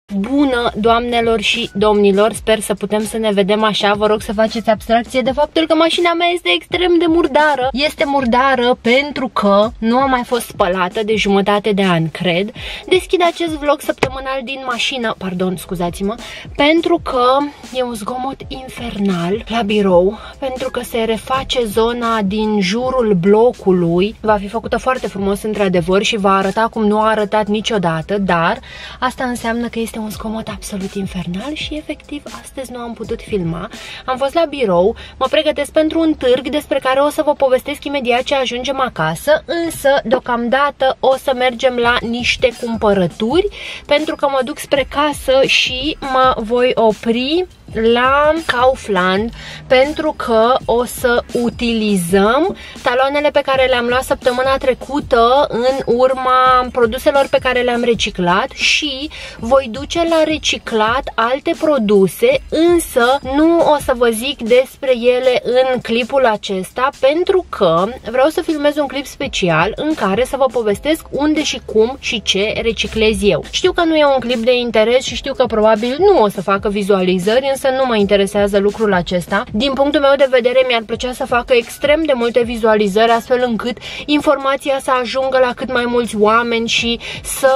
Bună, doamnelor și domnilor, sper să putem să ne vedem așa. Vă rog să faceți abstracție de faptul că mașina mea este extrem de murdară. Este murdară pentru că nu a mai fost spălată de jumătate de an, cred. Deschid acest vlog săptămânal din mașină, pardon, scuzați-mă, pentru că e un zgomot infernal la birou, pentru că se reface zona din jurul blocului. Va fi făcută foarte frumos într-adevăr și va arăta cum nu a arătat niciodată, dar asta înseamnă că este un zgomot absolut infernal și efectiv astăzi nu am putut filma. Am fost la birou, mă pregătesc pentru un târg despre care o să vă povestesc imediat ce ajungem acasă, însă deocamdată o să mergem la niște cumpărături pentru că mă duc spre casă și mă voi opri la Kaufland pentru că o să utilizăm taloanele pe care le-am luat săptămâna trecută în urma produselor pe care le-am reciclat și voi duce la reciclat alte produse, însă nu o să vă zic despre ele în clipul acesta pentru că vreau să filmez un clip special în care să vă povestesc unde și cum și ce reciclez eu. Știu că nu e un clip de interes și știu că probabil nu o să facă vizualizări, însă nu mă interesează lucrul acesta. Din punctul meu de vedere, mi-ar plăcea să facă extrem de multe vizualizări, astfel încât informația să ajungă la cât mai mulți oameni și să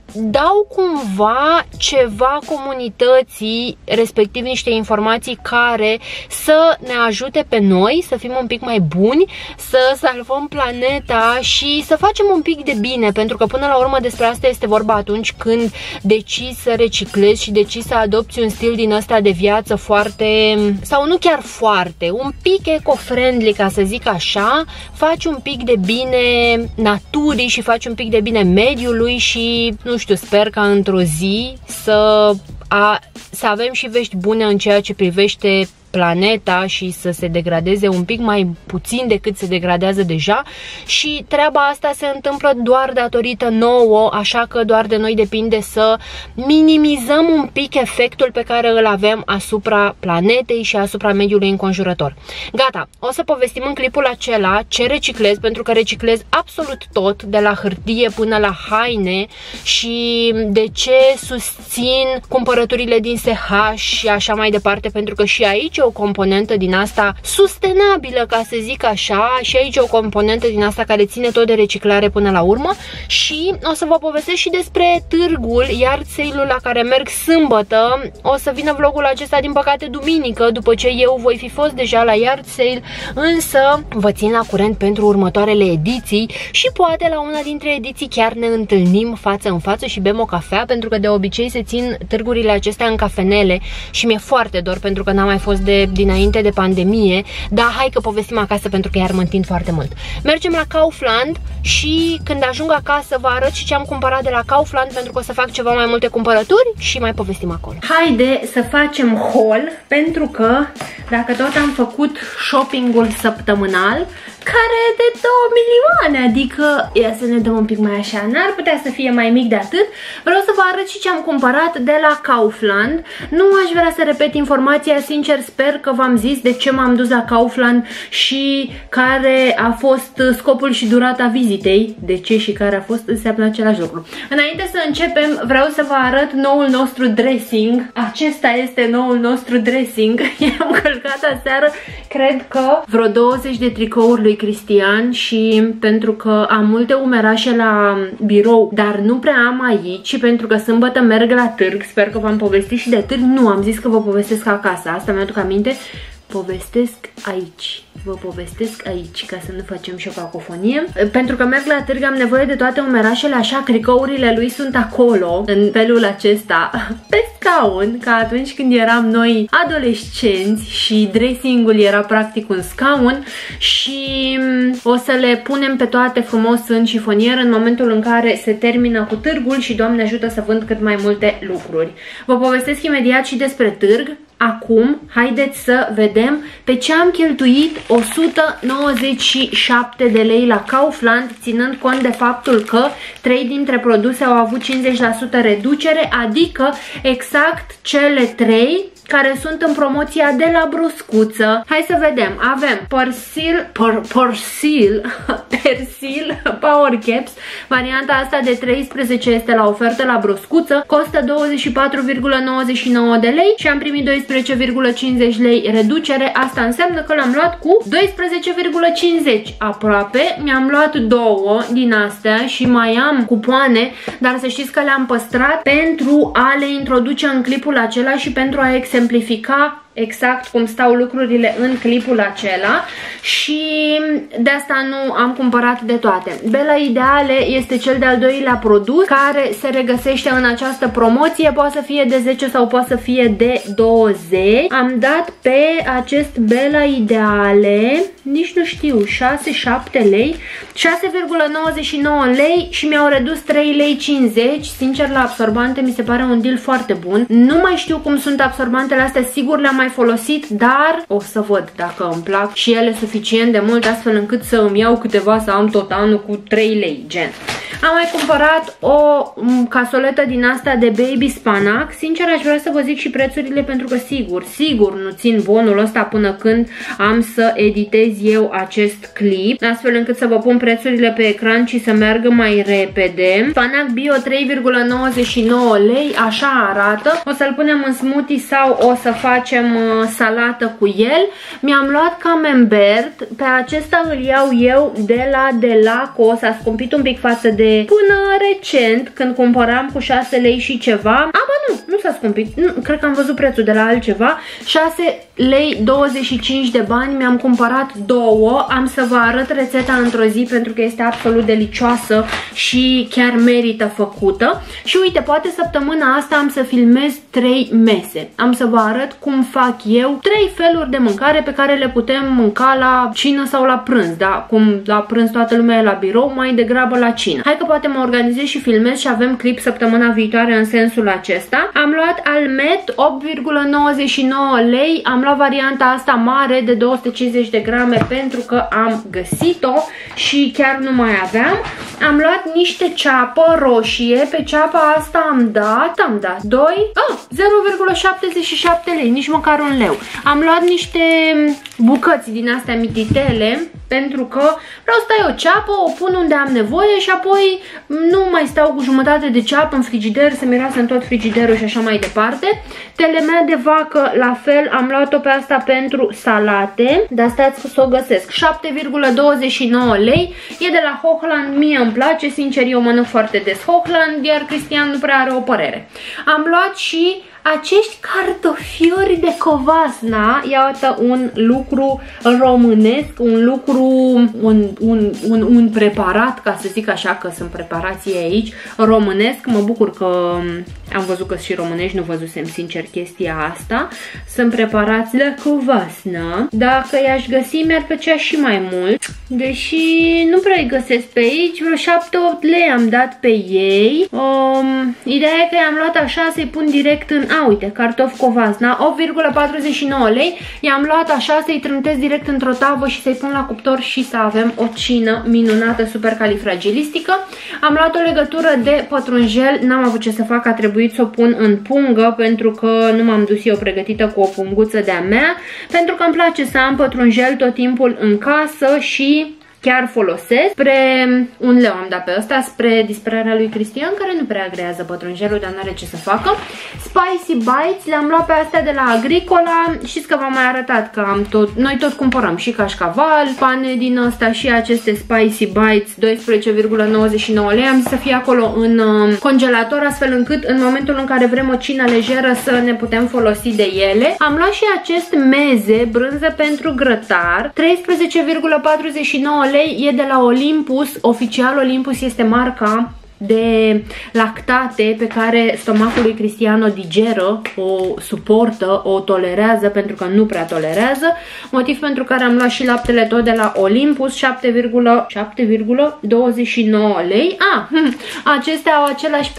dau cumva ceva comunității, respectiv niște informații care să ne ajute pe noi să fim un pic mai buni, să salvăm planeta și să facem un pic de bine, pentru că până la urmă despre asta este vorba atunci când decizi să reciclezi și decizi să adopți un stil din ăsta de viață foarte, sau nu chiar foarte, un pic eco-friendly, ca să zic așa, faci un pic de bine naturii și faci un pic de bine mediului și, nu știu, sper ca într-o zi să avem și vești bune în ceea ce privește planeta și să se degradeze un pic mai puțin decât se degradează deja și treaba asta se întâmplă doar datorită nouă, așa că doar de noi depinde să minimizăm un pic efectul pe care îl avem asupra planetei și asupra mediului înconjurător. Gata, o să povestim în clipul acela ce reciclez, pentru că reciclez absolut tot, de la hârtie până la haine, și de ce susțin cumpărăturile din SH și așa mai departe, pentru că și aici o componentă din asta sustenabilă, ca să zic așa, și aici o componentă din asta care ține tot de reciclare până la urmă. Și o să vă povestesc și despre târgul, yard sale-ul la care merg sâmbătă. O să vină vlogul acesta din păcate duminică, după ce eu voi fi fost deja la yard sale, însă vă țin la curent pentru următoarele ediții și poate la una dintre ediții chiar ne întâlnim față în față și bem o cafea, pentru că de obicei se țin târgurile acestea în cafenele și mi-e foarte dor pentru că n-am mai fost dinainte de pandemie, dar hai că povestim acasă pentru că iar mă întind foarte mult. Mergem la Kaufland și când ajung acasă vă arăt și ce am cumpărat de la Kaufland, pentru că o să fac ceva mai multe cumpărături și mai povestim acolo. Haide să facem haul, pentru că dacă tot am făcut shoppingul săptămânal, care e de 2 milioane, adică ia să ne dăm un pic mai așa, n-ar putea să fie mai mic de atât. Vreau să vă arăt și ce am cumpărat de la Kaufland. Nu aș vrea să repet informația, sincer sper că v-am zis de ce m-am dus la Kaufland și care a fost scopul și durata vizitei. De ce și care a fost înseamnă același lucru. Înainte să începem, vreau să vă arăt noul nostru dressing. Acesta este noul nostru dressing. I-am călcat aseară, cred că vreo 20 de tricouri lui Cristian și pentru că am multe umerașe la birou, dar nu prea am aici și pentru că sâmbătă merg la târg, sper că v-am povestit și de târg, nu, am zis că vă povestesc acasă, asta mi-aduc aminte, povestesc aici. Vă povestesc aici, ca să nu facem și o cacofonie. Pentru că merg la târg, am nevoie de toate umerașele, așa, cricourile lui sunt acolo, în felul acesta, pe scaun, ca atunci când eram noi adolescenți și dressingul era practic un scaun, și o să le punem pe toate frumos în șifonier în momentul în care se termină cu târgul și Doamne ajută să vând cât mai multe lucruri. Vă povestesc imediat și despre târg. Acum, haideți să vedem pe ce am cheltuit 197 de lei la Kaufland, ținând cont de faptul că 3 dintre produse au avut 50% reducere, adică exact cele 3 care sunt în promoția de la Broscuță. Hai să vedem. Avem Persil Power Caps. Varianta asta de 13 este la ofertă la Broscuță. Costă 24,99 de lei și am primit 12,50 lei reducere. Asta înseamnă că l-am luat cu 12,50 aproape. Mi-am luat două din astea și mai am cupoane, dar să știți că le-am păstrat pentru a le introduce în clipul acela și pentru a exemplifica exact cum stau lucrurile în clipul acela și de asta nu am cumpărat de toate. Bella Ideale este cel de-al doilea produs care se regăsește în această promoție. Poate să fie de 10 sau poate să fie de 20. Am dat pe acest Bella Ideale, nici nu știu, 6-7 lei, 6,99 lei și mi-au redus 3,50 lei. Sincer, la absorbante mi se pare un deal foarte bun. Nu mai știu cum sunt absorbantele astea, sigur le-am mai folosit, dar o să văd dacă îmi plac și ele suficient de mult astfel încât să îmi iau câteva, să am tot anul cu 3 lei, gen. Am mai cumpărat o casoletă din asta de baby spanac. Sincer, aș vrea să vă zic și prețurile pentru că sigur nu țin bonul ăsta până când am să editez eu acest clip, astfel încât să vă pun prețurile pe ecran și să meargă mai repede. Spanac bio 3,99 lei, așa arată. O să-l punem în smoothie sau o să facem salată cu el. Mi-am luat camembert, pe acesta îl iau eu de la Delaco, s-a scumpit un pic față de până recent când cumpăram cu 6 lei și ceva. Nu s-a scumpit, nu, cred că am văzut prețul de la altceva. 6 lei 25 de bani, mi-am cumpărat două. Am să vă arăt rețeta într-o zi pentru că este absolut delicioasă și chiar merită făcută. Și uite, poate săptămâna asta am să filmez 3 mese. Am să vă arăt cum fac eu 3 feluri de mâncare pe care le putem mânca la cină sau la prânz, da? Cum la prânz toată lumea e la birou, mai degrabă la cină. Hai că poate mă organizez și filmez și avem clip săptămâna viitoare în sensul acesta. Am luat almet 8,99 lei. Am luat varianta asta mare de 250 de grame pentru că am găsit-o și chiar nu mai aveam. Am luat niște ceapă roșie. Pe ceapa asta am dat 0,77 lei, nici măcar un leu. Am luat niște bucăți din astea mititele pentru că vreau să tai o ceapă, o pun unde am nevoie și apoi nu mai stau cu jumătate de ceapă în frigider, să miroasă în tot frigiderul și așa mai departe. Telemea de vacă, la fel, am luat-o pe asta pentru salate, dar stați să o găsesc. 7,29 lei, e de la Hochland, mie îmi place, sincer eu mănânc foarte des Hochland, iar Cristian nu prea are o părere. Am luat și acești cartofiori de Covasna, iată un lucru românesc, un lucru, un preparat, ca să zic așa, că sunt preparații aici, românesc. Mă bucur că am văzut că și românești, nu văzusem sincer chestia asta. Sunt preparați la Covasna. Dacă i-aș găsi, mi-ar plăcea și mai mult, deși nu prea îi găsesc pe aici, vreo 7-8 lei am dat pe ei. Ideea e că i-am luat așa, să-i pun direct în... uite, cartofi Covasna, 8,49 lei. I-am luat așa, să-i trântesc direct într-o tavă și să-i pun la cuptor și să avem o cină minunată, super califragilistică. Am luat o legătură de pătrunjel, n-am avut ce să fac, a trebuit să o pun în pungă pentru că nu m-am dus eu pregătită cu o punguță de-a mea, pentru că îmi place să am pătrunjel tot timpul în casă și chiar folosesc. Spre 1 leu am dat pe ăsta, spre disperarea lui Cristian, care nu prea agrează pătrunjelul, dar n-are ce să facă. Spicy Bites, le-am luat pe astea de la Agricola. Știți că v-am mai arătat că noi tot cumpărăm și cașcaval, pane din ăsta și aceste Spicy Bites, 12,99 lei. Am zis să fie acolo în congelator, astfel încât în momentul în care vrem o cină lejeră să ne putem folosi de ele. Am luat și acest meze, brânză pentru grătar, 13,49 lei, e de la Olympus. Oficial Olympus este marca de lactate pe care stomacul lui Cristian o digeră, o suportă, o tolerează, pentru că nu prea tolerează. Motiv pentru care am luat și laptele tot de la Olympus, 7,29 lei. Acestea au același preț.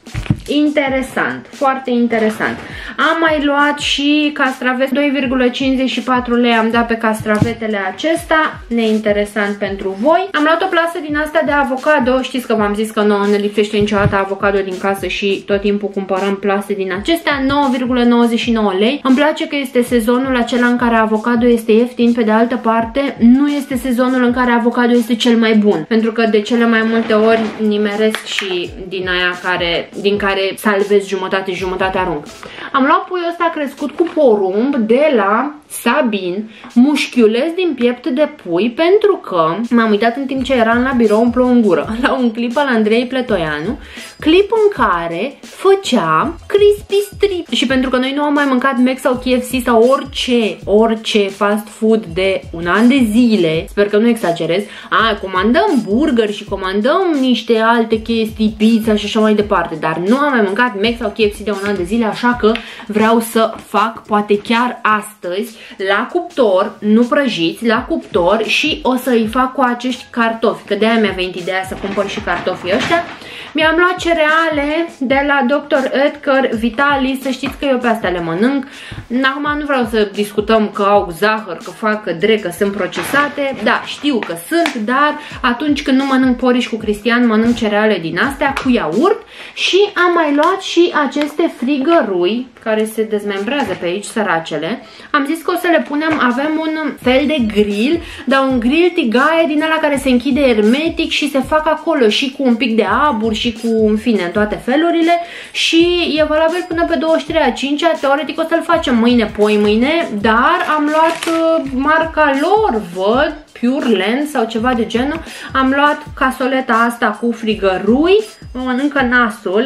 Interesant, foarte interesant. Am mai luat și castraveți, 2,54 lei am dat pe castravetele acesta, neinteresant pentru voi. Am luat o plasă din asta de avocado, știți că v-am zis că nouă ne lipsește niciodată avocado din casă și tot timpul cumpărăm plase din acestea, 9,99 lei. Îmi place că este sezonul acela în care avocado este ieftin, pe de altă parte nu este sezonul în care avocado este cel mai bun, pentru că de cele mai multe ori nimeresc și din aia din care salvez jumătate, jumătate arunc. Am luat puiul ăsta crescut cu porumb de la Sabin, mușchiuleț din piept de pui, pentru că m-am uitat în timp ce eram la birou, îmi plouă în gură, la un clip al Andrei Pletoianu, clip în care făcea crispy strip. Și pentru că noi nu am mai mâncat Mac sau KFC sau orice fast food de un an de zile, sper că nu exagerez, comandăm burger și comandăm niște alte chestii, pizza și așa mai departe, dar nu am mai mâncat Mac sau KFC de un an de zile, așa că vreau să fac, poate chiar astăzi, la cuptor, nu prăjiți, la cuptor, și o să îi fac cu acești cartofi, că de-aia mi-a venit ideea să cumpăr și cartofii ăștia. Mi-am luat cereale de la Dr. Edgar Vitalis, să știți că eu pe astea le mănânc. Acum nu vreau să discutăm că au zahăr, că fac că sunt procesate. Da, știu că sunt, dar atunci când nu mănânc poriș cu Cristian, mănânc cereale din astea cu iaurt. Și am mai luat și aceste frigărui care se dezmembrează pe aici, săracele. Am zis că o să le punem, avem un fel de grill, dar un grill tigaie din ăla care se închide hermetic și se fac acolo și cu un pic de abur și cu, în fine, în toate felurile, și e valabil până pe 23/5, teoretic o să-l facem mâine, mâine, dar am luat marca lor, văd, Pure Land sau ceva de genul. Am luat casoleta asta cu frigărui, mă mănâncă nasul,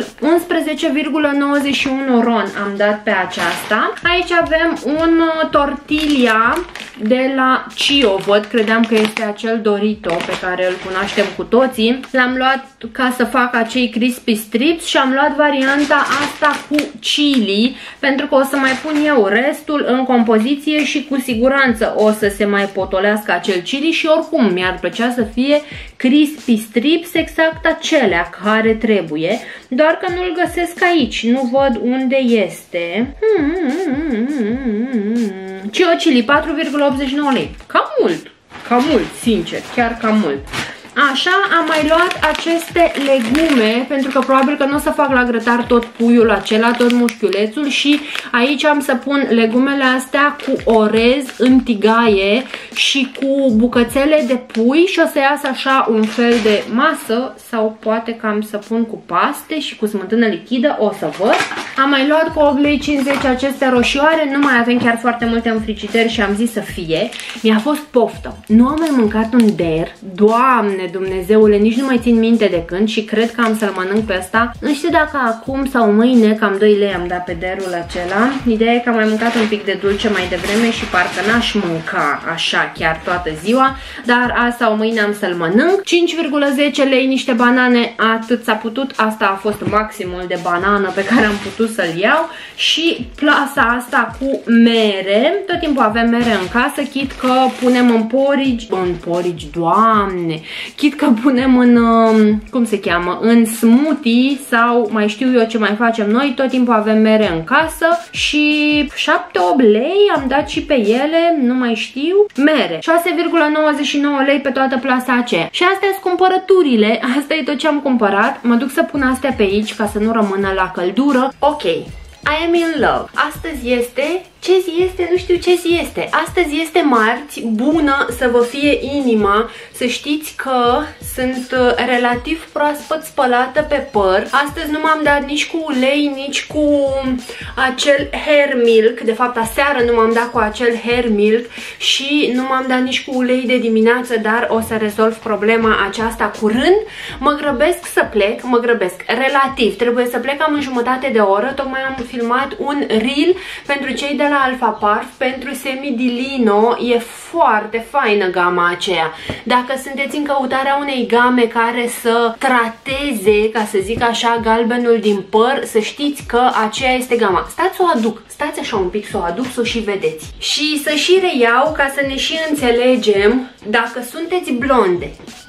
11,91 ron am dat pe aceasta. Aici avem un tortilla de la Cio, văd, credeam că este acel Dorito pe care îl cunoaștem cu toții. L-am luat ca să fac acei crispy strips și am luat varianta asta cu chili, pentru că o să mai pun eu restul în compoziție și cu siguranță o să se mai potolească acel chili și oricum mi-ar plăcea să fie crispy strips exact acelea care trebuie, doar că nu-l găsesc aici, nu văd unde este. Cio chili, 4,89 lei. Cam mult, sincer, chiar cam mult. Așa, am mai luat aceste legume, pentru că probabil că nu o să fac la grătar tot puiul acela, tot mușchiulețul, și aici am să pun legumele astea cu orez în tigaie și cu bucățele de pui și o să iasă așa un fel de masă, sau poate că am să pun cu paste și cu smântână lichidă, o să văd. Am mai luat cu 8,50 aceste roșioare, nu mai avem chiar foarte multe în frigider și am zis să fie. Mi-a fost poftă. Nu am mai mâncat un der, Doamne Dumnezeule, nici nu mai țin minte de când, și cred că am să-l mănânc pe ăsta. Nu știu dacă acum sau mâine, cam 2 lei am dat pe derul acela. Ideea e că am mai mâncat un pic de dulce mai devreme și parcă n-aș mânca așa chiar toată ziua, dar azi sau mâine am să-l mănânc. 5,10 lei niște banane, atât s-a putut, asta a fost maximul de banană pe care am putut să-l iau, și plasa asta cu mere. Tot timpul avem mere în casă, chit că punem în porridge, Doamne, chit că punem în, cum se cheamă, în smoothie sau mai știu eu ce mai facem noi, tot timpul avem mere în casă. Și 7-8 lei am dat și pe ele, nu mai știu, mere. 6,99 lei pe toată plasa aceea. Și astea sunt cumpărăturile, asta e tot ce am cumpărat. Mă duc să pun astea pe aici ca să nu rămână la căldură. Ok, I am in love. Astăzi este... Ce zi este? Nu știu ce zi este. Astăzi este marți, bună să vă fie inima. Să știți că sunt relativ proaspăt spălată pe păr. Astăzi nu m-am dat nici cu ulei, nici cu acel hair milk. De fapt, aseară nu m-am dat cu acel hair milk și nu m-am dat nici cu ulei de dimineață, dar o să rezolv problema aceasta curând. Mă grăbesc să plec, relativ. Trebuie să plec cam în jumătate de oră. Tocmai am filmat un reel pentru cei de la la Alpha Parf pentru Semi di Lino. E foarte faină gama aceea. Dacă sunteți în căutarea unei game care să trateze, ca să zic așa, galbenul din păr, să știți că aceea este gama. Stați să o aduc, stați așa un pic să o aduc, să o și vedeți. Și să și reiau ca să ne și înțelegem. Dacă sunteți blonde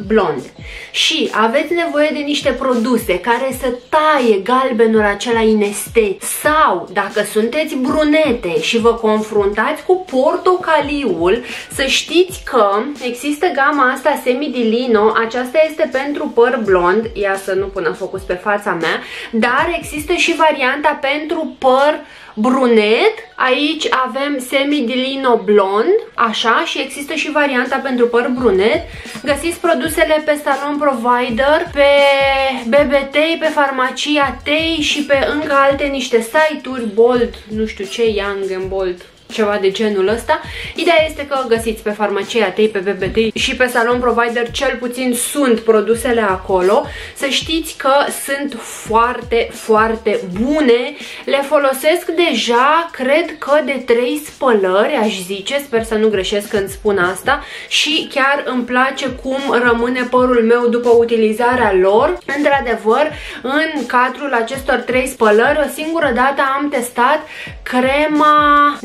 și aveți nevoie de niște produse care să taie galbenul acela inestet, sau dacă sunteți brunete și vă confruntați cu portocaliul, să știți că există gama asta Semi di Lino. Aceasta este pentru păr blond, ia să nu pună focus pe fața mea, dar există și varianta pentru păr brunet. Aici avem Semi di Lino blond, așa, și există și varianta pentru păr brunet. Găsiți produsele pe Salon Provider, pe BBT, pe Farmacia Tei și pe încă alte niște site-uri, Bold, nu știu ce, Young and Bold, ceva de genul ăsta. Ideea este că găsiți pe Farmacia Tei, pe BBT și pe Salon Provider, cel puțin sunt produsele acolo. Să știți că sunt foarte, foarte bune. Le folosesc deja, cred că de 3 spălări, aș zice, sper să nu greșesc când spun asta, și chiar îmi place cum rămâne părul meu după utilizarea lor. Într-adevăr, în cadrul acestor 3 spălări, o singură dată am testat crema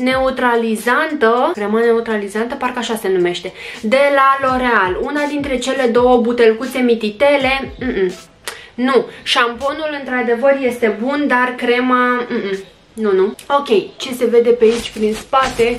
neutralizantă, parcă așa se numește, de la L'Oreal. Una dintre cele 2 butelcuțe mititele, nu. Șamponul într-adevăr este bun, dar crema, nu. Ok, ce se vede pe aici prin spate?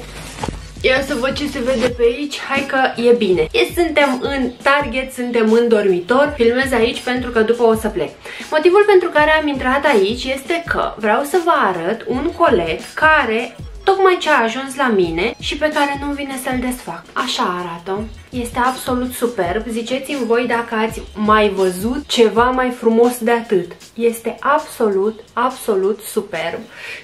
Ia să văd ce se vede pe aici. Hai că e bine. Suntem în Target, suntem în dormitor. Filmez aici pentru că după o să plec. Motivul pentru care am intrat aici este că vreau să vă arăt un coleg care tocmai ce a ajuns la mine și pe care nu vine să-l desfac. Așa arată. Este absolut superb. Ziceți-mi voi dacă ați mai văzut ceva mai frumos de atât. Este absolut, absolut superb.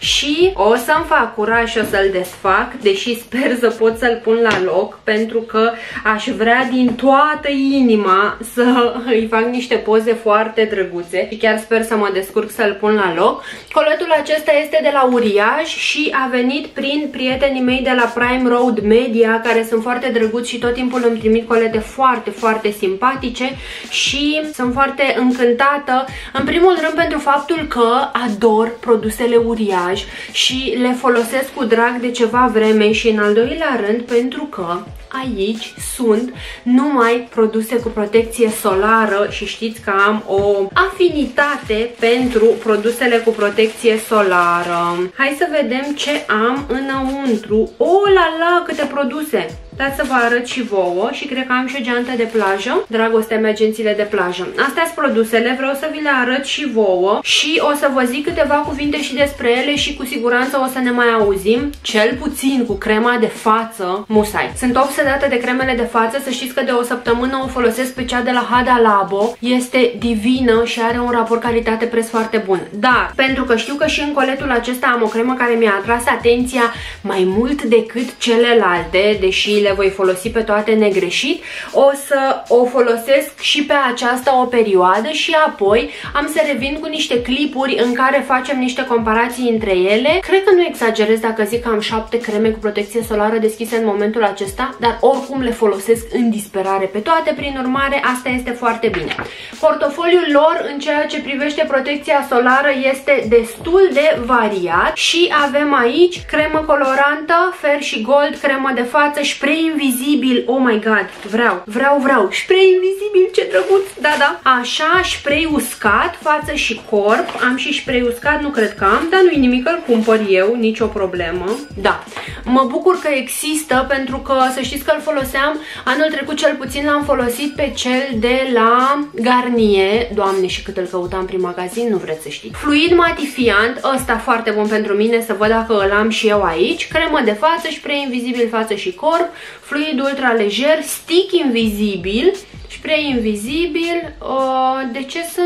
Și o să-mi fac curaj și o să-l desfac, deși sper să pot să-l pun la loc, pentru că aș vrea din toată inima să îi fac niște poze foarte drăguțe și chiar sper să mă descurc să-l pun la loc. Coletul acesta este de la Uriaj și a venit prin prietenii mei de la Prime Road Media, care sunt foarte drăguți și tot timpul îmi trimit colete foarte, foarte simpatice și sunt foarte încântată, în primul rând pentru faptul că ador produsele Uriaj și le folosesc cu drag de ceva vreme, și în al doilea rând pentru că aici sunt numai produse cu protecție solară și știți că am o afinitate pentru produsele cu protecție solară. Hai să vedem ce am înăuntru. Oh la la, câte produse! Dați să vă arăt și vouă și cred că am și o geantă de plajă. Dragostea mea, agențiile de plajă. Astea sunt produsele, vreau să vi le arăt și vouă și o să vă zic câteva cuvinte și despre ele și cu siguranță o să ne mai auzim, cel puțin cu crema de față, musai. Sunt obsedată de cremele de față, să știți că de o săptămână o folosesc pe cea de la Hada Labo. Este divină și are un raport calitate-preț foarte bun. Dar, pentru că știu că și în coletul acesta am o cremă care mi-a atras atenția mai mult decât celelalte, deși le voi folosi pe toate negreșit, o să o folosesc și pe aceasta o perioadă și apoi am să revin cu niște clipuri în care facem niște comparații între ele. Cred că nu exagerez dacă zic că am 7 creme cu protecție solară deschise în momentul acesta, dar oricum le folosesc în disperare pe toate, prin urmare asta este foarte bine. Portofoliul lor în ceea ce privește protecția solară este destul de variat și avem aici cremă colorantă, fer și gold, cremă de față, spray invizibil, oh my god, vreau, spray invizibil, ce drăguț, da, așa, spray uscat, față și corp, am și spray uscat, nu cred că am, dar nu-i nimic, îl cumpăr eu, nicio problemă, da, mă bucur că există, pentru că să știți că îl foloseam anul trecut, cel puțin l-am folosit pe cel de la Garnier, doamne și cât îl căutam prin magazin, nu vreți să știți. Fluid matifiant, ăsta foarte bun pentru mine, să văd dacă îl am și eu aici, cremă de față, spray invizibil, față și corp, fluid ultra lejer, stick invizibil, spray invizibil. De ce sunt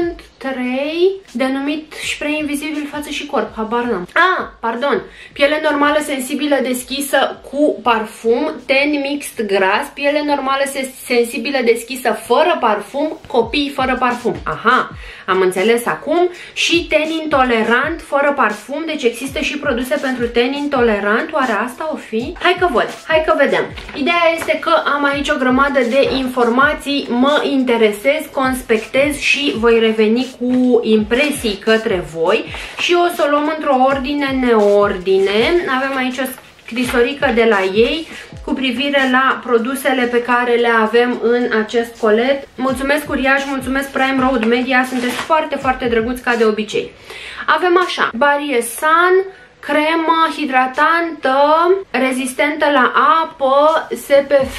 3, denumit spray invizibil față și corp, habar n-am. Pardon, piele normală sensibilă deschisă cu parfum, ten mixed gras, piele normală sensibilă deschisă fără parfum, copii fără parfum. Aha, am înțeles acum. Și ten intolerant fără parfum, deci există și produse pentru ten intolerant, oare asta o fi? Hai că văd, hai că vedem. Ideea este că am aici o grămadă de informații, mă interesez, conspectez și voi reveni cu impresii către voi și o să o luăm într-o ordine neordine. Avem aici o scrisorică de la ei cu privire la produsele pe care le avem în acest colet. Mulțumesc Uriaș, mulțumesc Prime Road Media, sunteți foarte, foarte drăguți ca de obicei. Avem așa, Barie Sun, cremă hidratantă, rezistentă la apă, SPF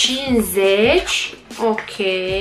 50. Ok,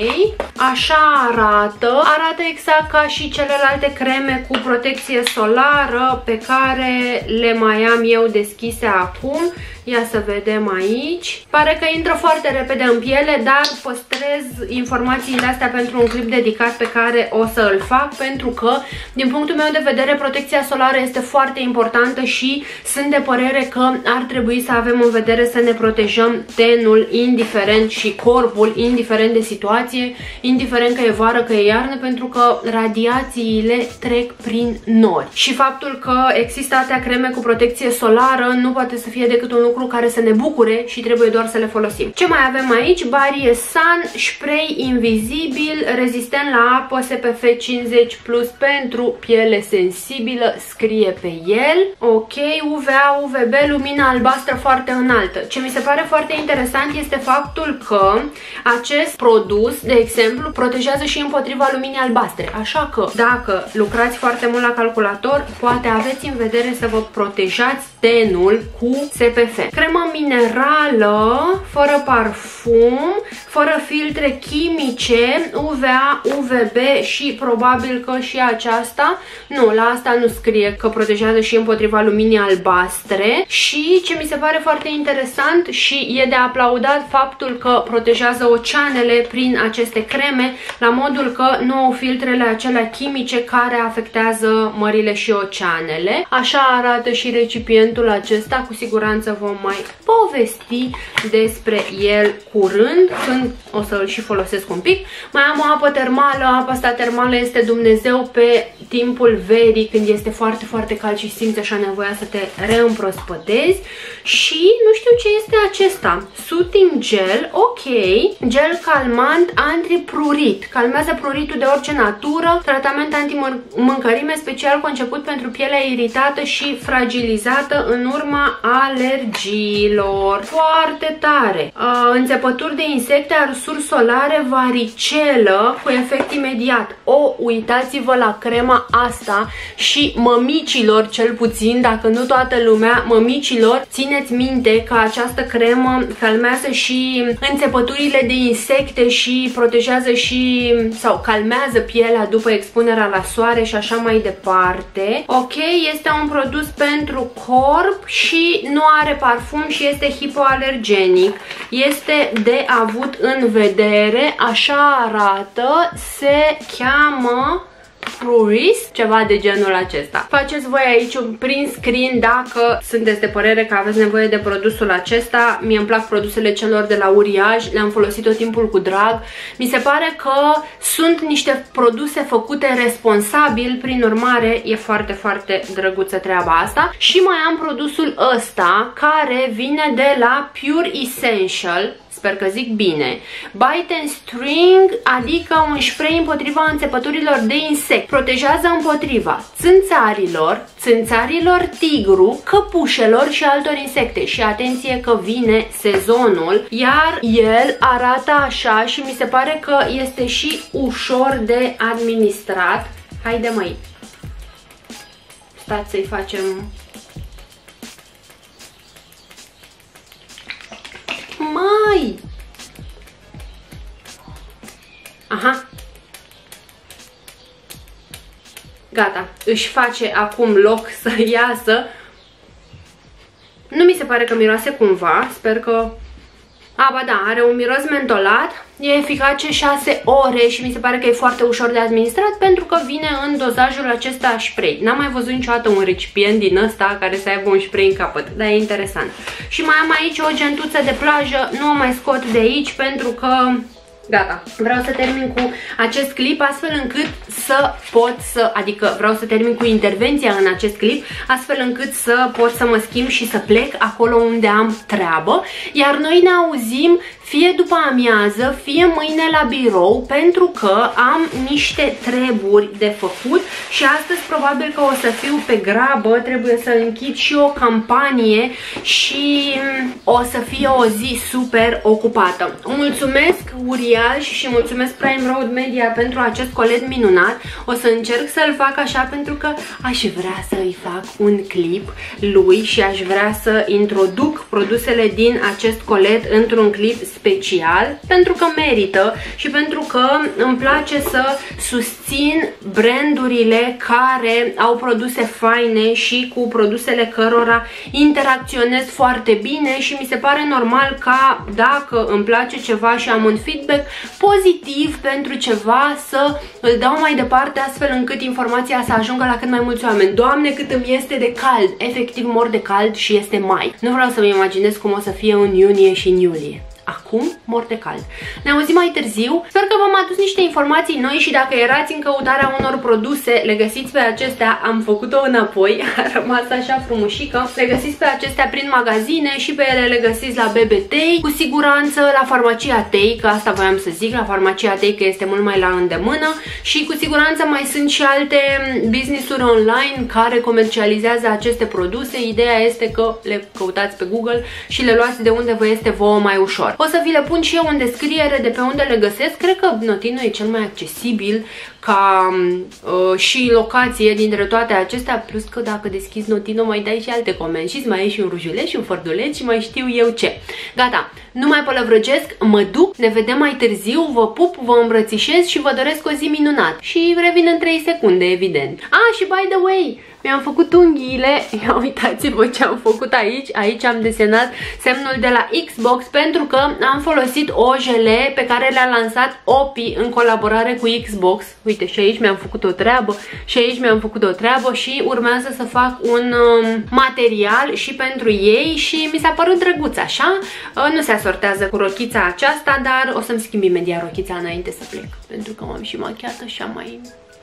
așa arată. Arată exact ca și celelalte creme cu protecție solară pe care le mai am eu deschise acum. Ia să vedem aici. Pare că intră foarte repede în piele, dar păstrez informațiile astea pentru un clip dedicat pe care o să îl fac, pentru că, din punctul meu de vedere, protecția solară este foarte importantă și sunt de părere că ar trebui să avem în vedere să ne protejăm tenul indiferent și corpul indiferent de situație, indiferent că e vară, că e iarnă, pentru că radiațiile trec prin nori. Și faptul că există atâtea creme cu protecție solară nu poate să fie decât un lucru care să ne bucure și trebuie doar să le folosim. Ce mai avem aici? Barie Sun, spray invizibil, rezistent la apă, SPF 50 plus pentru piele sensibilă, scrie pe el. Ok, UVA, UVB, lumină albastră foarte înaltă. Ce mi se pare foarte interesant este faptul că acest produs, de exemplu, protejează și împotriva luminii albastre. Așa că, dacă lucrați foarte mult la calculator, poate aveți în vedere să vă protejați tenul cu SPF. Cremă minerală, fără parfum, fără filtre chimice, UVA, UVB și probabil că și aceasta, nu, la asta nu scrie că protejează și împotriva luminii albastre. Și ce mi se pare foarte interesant și e de aplaudat faptul că protejează oceanele prin aceste creme, la modul că nu au filtrele acelea chimice care afectează mările și oceanele. Așa arată și recipientul acesta, cu siguranță vom mai povesti despre el curând, când o să îl și folosesc un pic. Mai am o apă termală, apa asta termală este Dumnezeu pe timpul verii, când este foarte, foarte cald și simți așa nevoia să te reîmprospătezi. Și nu știu ce este acesta, Soothing Gel, ok, gel calmant antiprurit, calmează pruritul de orice natură, tratament antimâncărime special conceput pentru pielea iritată și fragilizată în urma alergiilor. Foarte tare. Înțepături de insecte, arsuri solare, varicelă cu efect imediat. Uitați-vă la crema asta și mămicilor, cel puțin, dacă nu toată lumea, mămicilor, țineți minte că această cremă calmează și înțepăturile de insecte și protejează și, sau calmează pielea după expunerea la soare și așa mai departe. Ok, este un produs pentru corp și nu are parfum și este hipoalergenic. Este de avut în vedere, așa arată, se cheamă Pruris, ceva de genul acesta. Faceți voi aici un print screen dacă sunteți de părere că aveți nevoie de produsul acesta. Mie îmi plac produsele celor de la Uriaj, le-am folosit tot timpul cu drag. Mi se pare că sunt niște produse făcute responsabil, prin urmare e foarte, foarte drăguță treaba asta. Și mai am produsul ăsta care vine de la Pure Essential, sper că zic bine, Bite and String, adică un spray împotriva înțepăturilor de insect. Protejează împotriva țânțarilor tigru, căpușelor și altor insecte. Și atenție că vine sezonul, iar el arată așa și mi se pare că este și ușor de administrat. Haide măi, stați să-i facem... Mai! Aha. Gata. Își face acum loc să iasă. Nu mi se pare că miroase cumva. Sper că Ba da, are un miros mentolat, e eficace 6 ore și mi se pare că e foarte ușor de administrat pentru că vine în dozajul acesta spray. N-am mai văzut niciodată un recipient din ăsta care să aibă un spray în capăt, dar e interesant. Și mai am aici o gentuță de plajă, nu o mai scot de aici pentru că... Gata, vreau să termin cu acest clip astfel încât să pot să, adică vreau să termin cu intervenția în acest clip astfel încât să pot să mă schimb și să plec acolo unde am treabă, iar noi ne auzim fie după amiază, fie mâine la birou, pentru că am niște treburi de făcut și astăzi probabil că o să fiu pe grabă, trebuie să închid și o campanie și o să fie o zi super ocupată. Mulțumesc uriaș și mulțumesc Prime Road Media pentru acest colet minunat. O să încerc să-l fac așa pentru că aș vrea să-i fac un clip lui și aș vrea să introduc produsele din acest colet într-un clip special, pentru că merită și pentru că îmi place să susțin brandurile care au produse faine și cu produsele cărora interacționez foarte bine și mi se pare normal ca dacă îmi place ceva și am un feedback pozitiv pentru ceva să îl dau mai departe astfel încât informația să ajungă la cât mai mulți oameni. Doamne, cât îmi este de cald, efectiv mor de cald și este mai. Nu vreau să-mi imaginez cum o să fie în iunie și în iulie. Acum mor de cald. Ne auzim mai târziu. Sper că v-am adus niște informații noi și dacă erați în căutarea unor produse, le găsiți pe acestea. Am făcut-o înapoi, a rămas așa frumușică. Le găsiți pe acestea prin magazine și pe ele le găsiți la BBT, cu siguranță la Farmacia Tei, că asta voiam să zic, la Farmacia Tei, că este mult mai la îndemână, și cu siguranță mai sunt și alte business-uri online care comercializează aceste produse. Ideea este că le căutați pe Google și le luați de unde vă este vouă mai ușor. O să vi le pun și eu în descriere de pe unde le găsesc. Cred că Notino e cel mai accesibil ca și locație dintre toate acestea, plus că dacă deschizi Notino mai dai și alte comenzi și mai e și un rujuleț și un fărduleț și mai știu eu ce. Gata, nu mai pălăvrăgesc, mă duc, ne vedem mai târziu, vă pup, vă îmbrățișez și vă doresc o zi minunată. Și revin în 3 secunde, evident. Și by the way, mi-am făcut unghiile, ia uitați-vă ce am făcut aici. Aici am desenat semnul de la Xbox pentru că am folosit ojele pe care le-a lansat Opi în colaborare cu Xbox. Uite, și aici mi-am făcut o treabă și aici mi-am făcut o treabă și urmează să fac un material și pentru ei și mi s-a părut drăguț așa. Nu se asortează cu rochița aceasta, dar o să-mi schimb imediat rochița înainte să plec, pentru că m-am și machiat așa mai...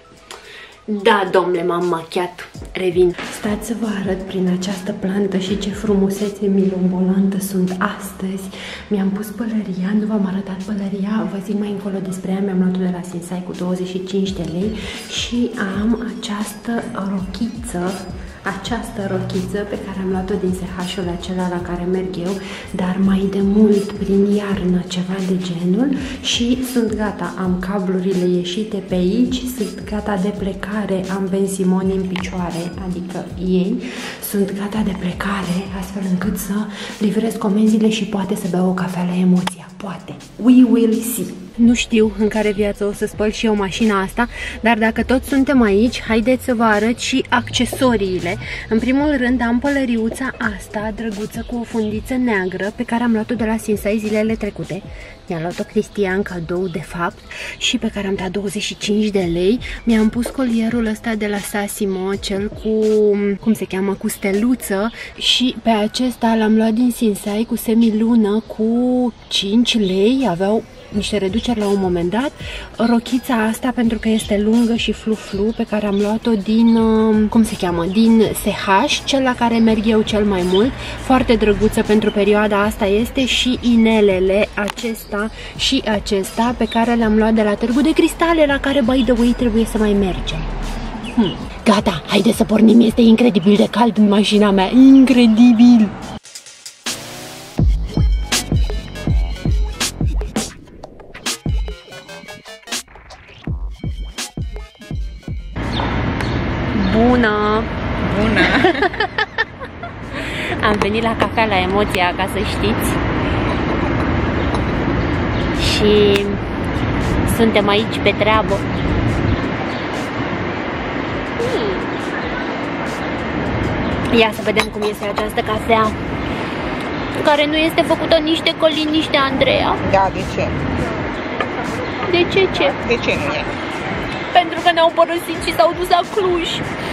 Da, domnule, m-am machiat. Revin. Stați să vă arăt prin această plantă și ce frumusețe mirobolantă sunt astăzi. Mi-am pus pălăria, nu v-am arătat pălăria, vă zic mai încolo despre ea, mi-am luat-o de la Sinsai cu 25 de lei și am această rochiță. Această rochiță pe care am luat-o din SH-ul acela la care merg eu, dar mai de mult prin iarnă, ceva de genul, și sunt gata, am cablurile ieșite pe aici, sunt gata de plecare, am bensimoni în picioare, adică ei sunt gata de plecare, astfel încât să livrez comenzile și poate să beau o cafea la Emoția, poate. We will see. Nu știu în care viață o să spăl și eu mașina asta, dar dacă toți suntem aici, haideți să vă arăt și accesoriile. În primul rând am pălăriuța asta, drăguță, cu o fundiță neagră, pe care am luat-o de la Sinsai zilele trecute. Mi-a luat-o Cristian cadou, de fapt, și pe care am dat 25 de lei. Mi-am pus colierul ăsta de la Sassimo, cel cu, cum se cheamă, cu steluță, și pe acesta l-am luat din Sinsai cu semilună cu 5 lei, aveau niște reduceri la un moment dat. Rochița asta pentru că este lungă și flu-flu, pe care am luat-o din, cum se cheamă, din SH, cel la care merg eu cel mai mult. Foarte drăguță pentru perioada asta este, și inelele acesta și acesta pe care le-am luat de la Târgu de Cristale, la care, by the way, trebuie să mai mergem. Gata, haide să pornim, este incredibil de cald în mașina mea, incredibil! Bună! Bună! Am venit la cafea la Emoția, ca să știți. Și suntem aici pe treabă. Ia să vedem cum este această cafea. care nu este făcută nici de Călin, nici de Andreea. Da, de ce? De ce? De ce nu e? Pentru că ne-au părăsit și s-au dus la Cluj.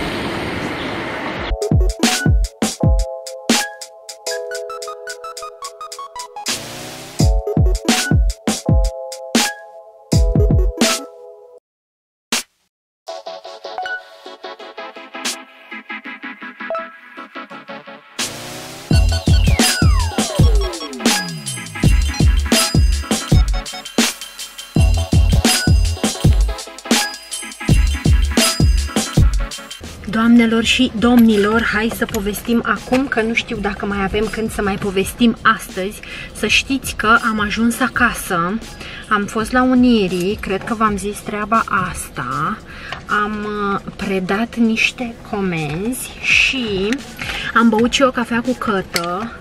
Doamnelor și domnilor, hai să povestim acum, că nu știu dacă mai avem când să mai povestim astăzi. Să știți că am ajuns acasă, am fost la Unirii, cred că v-am zis treaba asta, am predat niște comenzi și am băut și o cafea cu cătă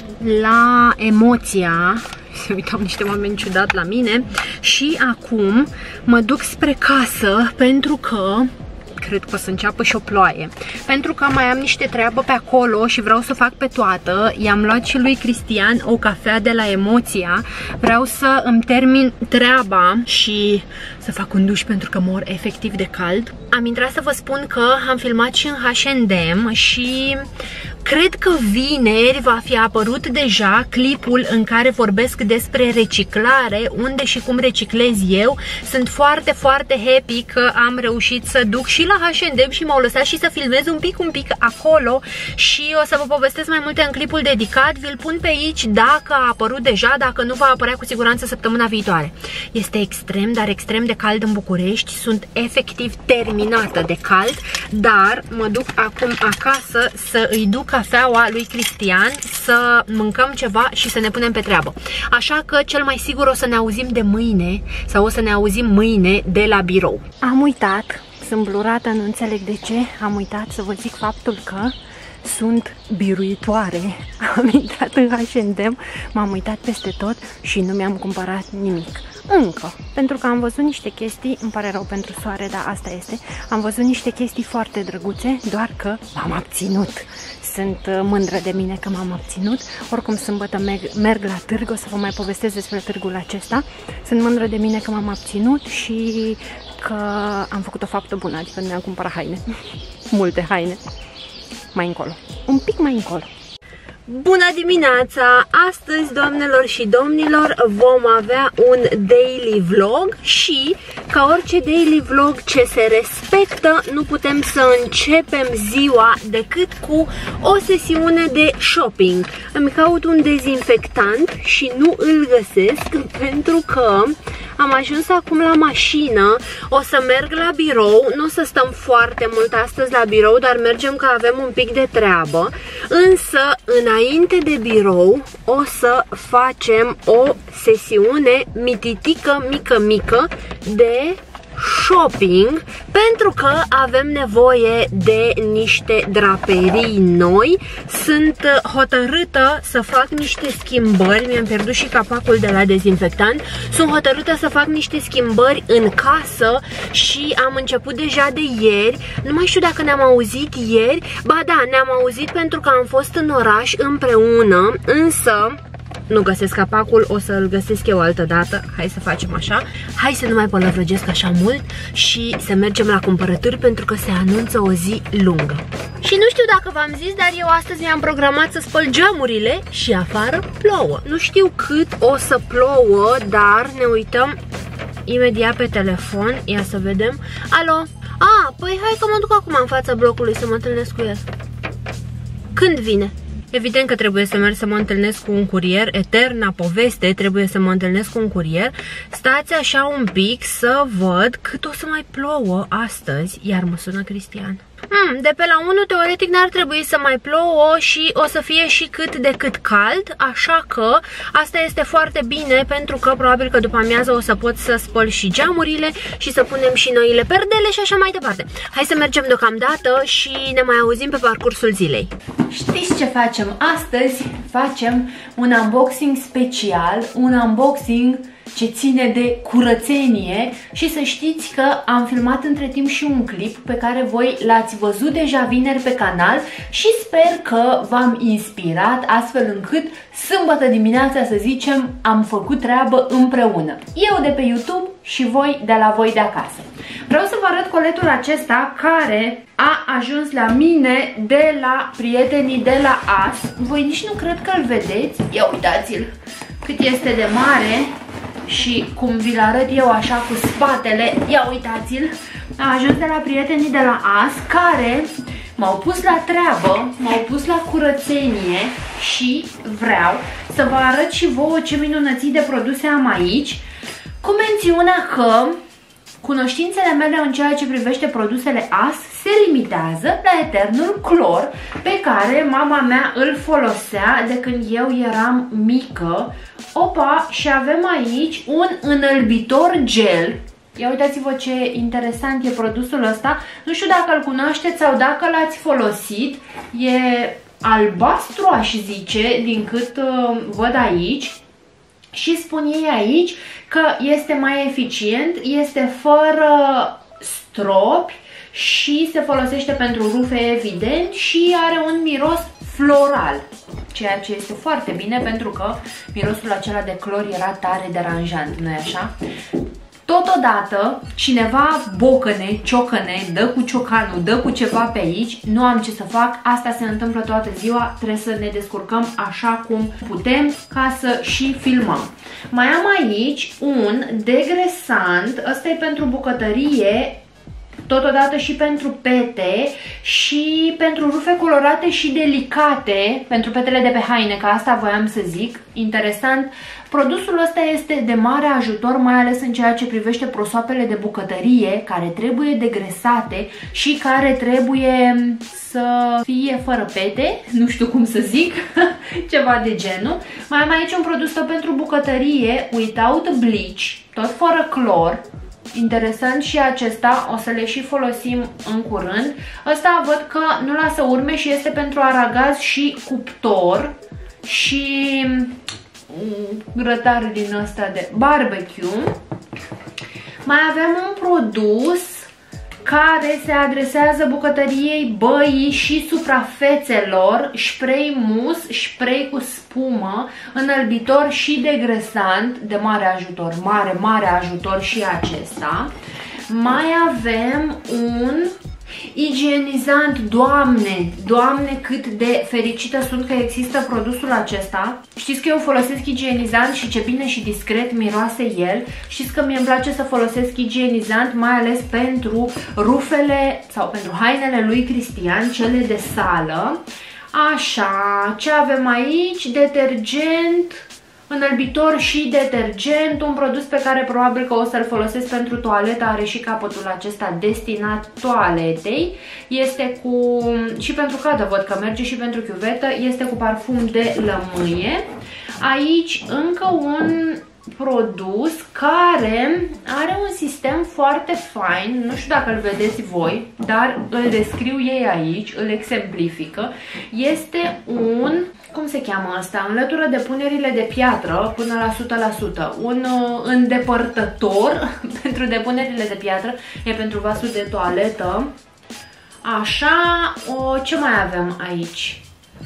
la Emoția. Se uitau niște oameni ciudat la mine și acum mă duc spre casă pentru că cred că o să înceapă și o ploaie. Pentru că mai am niște treabă pe acolo și vreau să o fac pe toată. I-am luat și lui Cristian o cafea de la Emoția. Vreau să îmi termin treaba și să fac un duș pentru că mor efectiv de cald. Am intrat să vă spun că am filmat și în H&M și cred că vineri va fi apărut deja clipul în care vorbesc despre reciclare, unde și cum reciclez eu. Sunt foarte, foarte happy că am reușit să duc și la H&M și m-au lăsat și să filmez un pic acolo și o să vă povestesc mai multe în clipul dedicat. Vi-l pun pe aici dacă a apărut deja, dacă nu va apărea cu siguranță săptămâna viitoare. Este extrem, dar extrem de cald în București, sunt efectiv terminată de cald, dar mă duc acum acasă să îi duc cafeaua lui Cristian, să mâncăm ceva și să ne punem pe treabă. Așa că cel mai sigur o să ne auzim de mâine sau o să ne auzim mâine de la birou. Am uitat, sunt blurată, nu înțeleg de ce, am uitat să vă zic faptul că sunt biruitoare. Am intrat în H&M, m-am uitat peste tot și nu mi-am cumpărat nimic. Încă, pentru că am văzut niște chestii, îmi pare rău pentru soare, dar asta este, am văzut niște chestii foarte drăguțe, doar că m-am abținut. Sunt mândră de mine că m-am abținut. Oricum sâmbătă merg la târg, o să vă mai povestesc despre târgul acesta. Sunt mândră de mine că m-am abținut și că am făcut o faptă bună, adică nu mi-am cumpărat haine. Multe haine. Mai încolo. Un pic mai încolo. Bună dimineața! Astăzi, doamnelor și domnilor, vom avea un daily vlog și, ca orice daily vlog ce se respectă, nu putem să începem ziua decât cu o sesiune de shopping. Îmi caut un dezinfectant și nu îl găsesc pentru că am ajuns acum la mașină, o să merg la birou, nu o să stăm foarte mult astăzi la birou, dar mergem că avem un pic de treabă, însă înainte de birou o să facem o sesiune mititică, mică de shopping, pentru că avem nevoie de niște draperii noi. Sunt hotărâtă să fac niște schimbări, mi-am pierdut și capacul de la dezinfectant. Sunt hotărâtă să fac niște schimbări în casă și am început deja de ieri. Nu mai știu dacă ne-am auzit ieri. Ba da, ne-am auzit pentru că am fost în oraș împreună, însă nu găsesc capacul, o să-l găsesc eu altă dată. Hai să facem așa. Hai să nu mai pălăvrăgesc așa mult și să mergem la cumpărături pentru că se anunță o zi lungă. Și nu știu dacă v-am zis, dar eu astăzi mi-am programat să spăl geamurile și afară plouă. Nu știu cât o să plouă, dar ne uităm imediat pe telefon. Ia să vedem. Alo? Păi hai că mă duc acum în fața blocului să mă întâlnesc cu el. Când vine? Evident că trebuie să merg să mă întâlnesc cu un curier, eterna poveste, trebuie să mă întâlnesc cu un curier. Stați așa un pic să văd cât o să mai plouă astăzi, iar mă sună Cristian. De pe la 1 teoretic n-ar trebui să mai plouă și o să fie și cât de cât cald, așa că asta este foarte bine pentru că probabil că după amiază o să pot să spăl și geamurile și să punem și noile perdele și așa mai departe. Hai să mergem deocamdată și ne mai auzim pe parcursul zilei. Știți ce facem astăzi? Facem un unboxing special, un unboxing ce ține de curățenie și să știți că am filmat între timp și un clip pe care voi l-ați văzut deja vineri pe canal și sper că v-am inspirat astfel încât sâmbătă dimineața, să zicem, am făcut treabă împreună. Eu de pe YouTube și voi de la voi de acasă. Vreau să vă arăt coletul acesta care a ajuns la mine de la prietenii de la AS. Voi nici nu cred că îl vedeți. Ia uitați-l cât este de mare și cum vi-l arăt eu așa cu spatele. Ia uitați-l. A ajuns de la prietenii de la AS care m-au pus la treabă, m-au pus la curățenie și vreau să vă arăt și vouă ce minunății de produse am aici, cu mențiunea că cunoștințele mele în ceea ce privește produsele AS se limitează la eternul clor pe care mama mea îl folosea de când eu eram mică. Opa, și avem aici un înălbitor gel. Ia uitați-vă ce interesant e produsul ăsta. Nu știu dacă îl cunoașteți sau dacă l-ați folosit. E albastru, aș zice, din cât văd aici. Și spun ei aici că este mai eficient, este fără stropi și se folosește pentru rufe, evident, și are un miros floral, ceea ce este foarte bine pentru că mirosul acela de clor era tare deranjant, nu-i așa? Totodată, cineva bocăne, ciocăne, dă cu ciocanul, dă cu ceva pe aici, nu am ce să fac, asta se întâmplă toată ziua, trebuie să ne descurcăm așa cum putem ca să și filmăm. Mai am aici un degresant, ăsta e pentru bucătărie, totodată și pentru pete și pentru rufe colorate și delicate, pentru petele de pe haine, că asta voiam să zic. Interesant. Produsul ăsta este de mare ajutor, mai ales în ceea ce privește prosoapele de bucătărie, care trebuie degresate și care trebuie să fie fără pete, nu știu cum să zic, ceva de genul. Mai am aici un produs tot pentru bucătărie, without bleach, tot fără clor. Interesant și acesta, o să le și folosim în curând. Ăsta văd că nu lasă urme și este pentru aragaz și cuptor și grătar din ăsta de barbecue. Mai avem un produs care se adresează bucătăriei, băii și suprafețelor, spray mus, spray cu spumă, înălbitor și degresant, de mare ajutor, mare ajutor și acesta. Mai avem un igienizant, doamne cât de fericită sunt că există produsul acesta. Știți că eu folosesc igienizant și ce bine și discret miroase el. Știți că mie îmi place să folosesc igienizant mai ales pentru rufele sau pentru hainele lui Cristian, cele de sală. Așa, ce avem aici? Detergent, înălbitor și detergent, un produs pe care probabil că o să-l folosesc pentru toaletă, are și capătul acesta destinat toaletei. Este cu, și pentru cadă văd că merge și pentru chiuvetă, este cu parfum de lămâie. Aici încă un produs care are un sistem foarte fain, nu știu dacă îl vedeți voi, dar îl descriu ei aici, îl exemplifică. Este un, cum se cheamă asta? Înlătură depunerile de piatră până la 100%. Un îndepărtător pentru depunerile de piatră, e pentru vasul de toaletă. Așa, ce mai avem aici?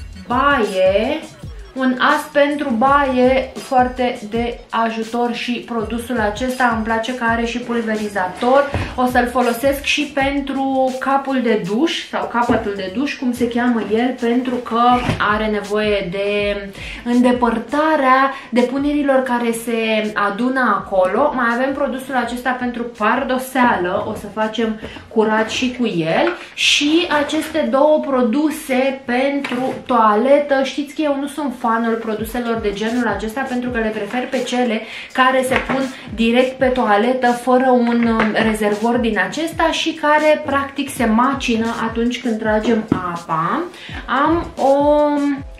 Baie. Un as pentru baie, foarte de ajutor și produsul acesta îmi place că are și pulverizator. O să-l folosesc și pentru capul de duș sau capătul de duș, cum se cheamă el, pentru că are nevoie de îndepărtarea depunerilor care se adună acolo. Mai avem produsul acesta pentru pardoseală, o să facem curat și cu el. Și aceste două produse pentru toaletă. Știți că eu nu sunt fanul produselor de genul acesta pentru că le prefer pe cele care se pun direct pe toaletă fără un rezervor din acesta și care practic se macină atunci când tragem apa. Am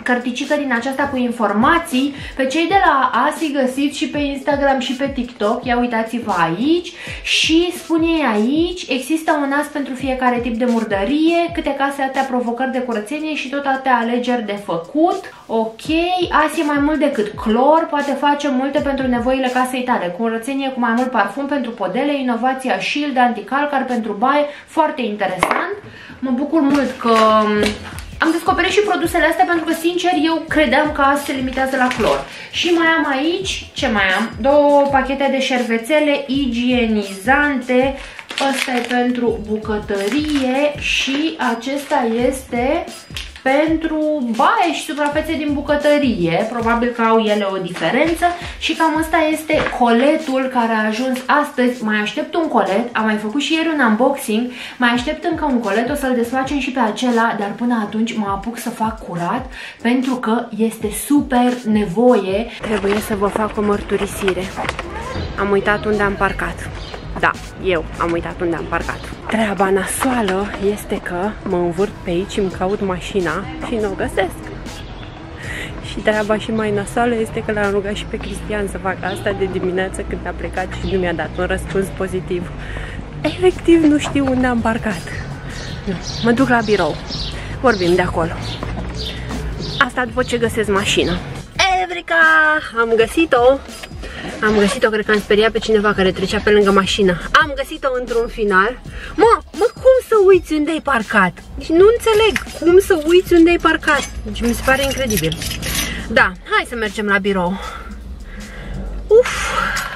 cărticică din aceasta cu informații. Pe cei de la Asi găsiți și pe Instagram și pe TikTok. Ia uitați-vă aici. Și spune ei aici, există un as pentru fiecare tip de murdărie, câte case, atâtea provocări de curățenie și tot atâtea alegeri de făcut. Ok, Asi e mai mult decât clor, poate face multe pentru nevoile casei tale. Curățenie cu mai mult parfum pentru podele, inovația Shield, anticalcar pentru baie, foarte interesant. Mă bucur mult că am descoperit și produsele astea pentru că, sincer, eu credeam că Asi se limitează la clor. Și mai am aici, ce mai am? 2 pachete de șervețele igienizante. Ăsta e pentru bucătărie și acesta este pentru baie și suprafețe din bucătărie. Probabil că au ele o diferență. Și cam asta este coletul care a ajuns astăzi. Mai aștept un colet, am mai făcut și ieri un unboxing. Mai aștept încă un colet, o să-l desfacem și pe acela. Dar până atunci mă apuc să fac curat, pentru că este super nevoie. Trebuie să vă fac o mărturisire. Am uitat unde am parcat. Da, eu am uitat unde am parcat. Treaba nasoală este că mă învârt pe aici și îmi caut mașina și nu o găsesc. Și treaba și mai nasoală este că l-am rugat și pe Cristian să facă asta de dimineață când a plecat și nu mi-a dat un răspuns pozitiv. Efectiv nu știu unde am parcat. Mă duc la birou. Vorbim de acolo. Asta după ce găsesc mașina. Evrika! Am găsit-o! Am găsit-o, cred că am speriat pe cineva care trecea pe lângă mașină. Am găsit-o într-un final. Mă, cum să uiți unde ai parcat? Deci nu înțeleg cum să uiți unde ai parcat. Deci mi se pare incredibil. Da, hai să mergem la birou. Uf!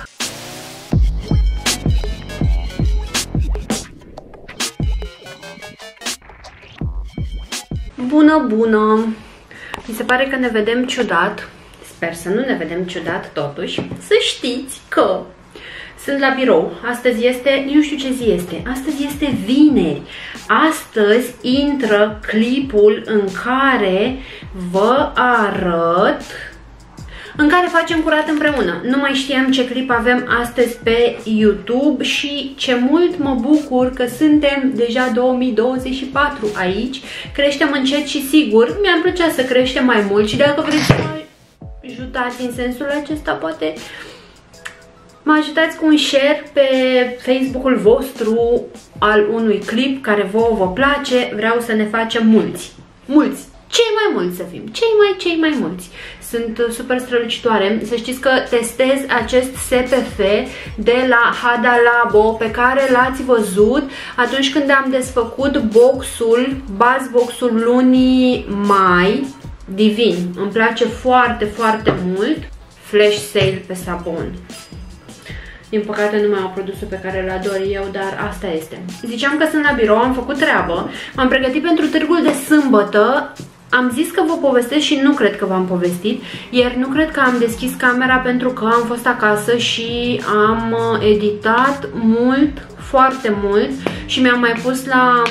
Bună, bună! Mi se pare că ne vedem ciudat. Sper să nu ne vedem ciudat totuși. Să știți că sunt la birou. Astăzi este, nu știu ce zi este. Astăzi este vineri. Astăzi intră clipul în care vă arăt, în care facem curat împreună. Nu mai știam ce clip avem astăzi pe YouTube și ce mult mă bucur că suntem deja 2024 aici. Creștem încet și sigur. Mi-ar plăcea să creștem mai mult și dacă vreți să mă ajutați în sensul acesta, poate mă ajutați cu un share pe Facebook-ul vostru al unui clip care vouă vă place. Vreau să ne facem mulți. Cei mai mulți să fim. Cei mai mulți. Sunt super strălucitoare. Să știți că testez acest SPF de la Hada Labo, pe care l-ați văzut atunci când am desfăcut buzz box-ul lunii mai. Divin. Îmi place foarte, foarte mult. Flash sale pe sabon. Din păcate nu mai au produsul pe care îl ador eu, dar asta este. Ziceam că sunt la birou, am făcut treabă. M-am pregătit pentru târgul de sâmbătă. Am zis că vă povestesc și nu cred că v-am povestit. Ieri nu cred că am deschis camera pentru că am fost acasă și am editat mult, foarte mult. Și mi-am mai pus la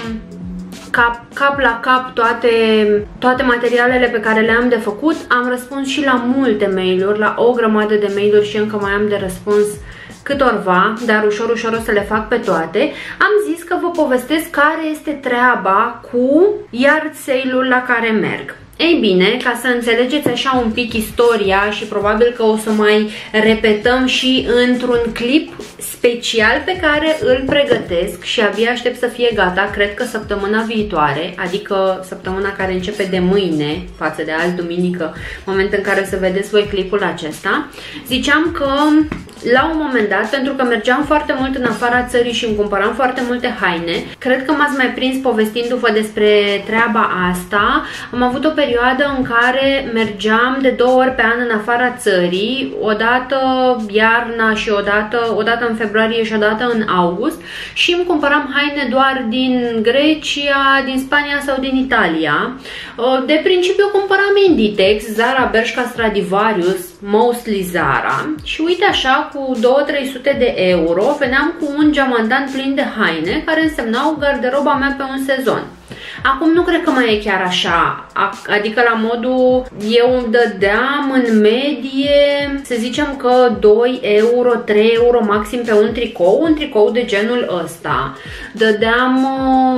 cap la cap toate materialele pe care le-am de făcut. Am răspuns și la multe mail-uri, la o grămadă de mail-uri și încă mai am de răspuns câtorva, dar ușor, ușor o să le fac pe toate. Am zis că vă povestesc care este treaba cu yard sale-ul la care merg. Ei bine, ca să înțelegeți așa un pic istoria și probabil că o să mai repetăm și într-un clip special pe care îl pregătesc și abia aștept să fie gata, cred că săptămâna viitoare, adică săptămâna care începe de mâine față de azi duminică, moment în care o să vedeți voi clipul acesta. Ziceam că la un moment dat, pentru că mergeam foarte mult în afara țării și îmi cumpăram foarte multe haine, cred că m-ați mai prins povestindu-vă despre treaba asta. Am avut o perioadă în care mergeam de 2 ori pe an în afara țării, odată iarna și odată în februarie și odată în august, și îmi cumpăram haine doar din Grecia, din Spania sau din Italia. De principiu cumpăram Inditex, Zara, Bershka, Stradivarius, mostly Zara, și uite așa, cu 200-300 de euro veneam cu un geamantan plin de haine care însemnau garderoba mea pe un sezon. Acum nu cred că mai e chiar așa, adică la modul, eu dădeam în medie, să zicem că 2 euro, 3 euro maxim pe un tricou de genul ăsta. Dădeam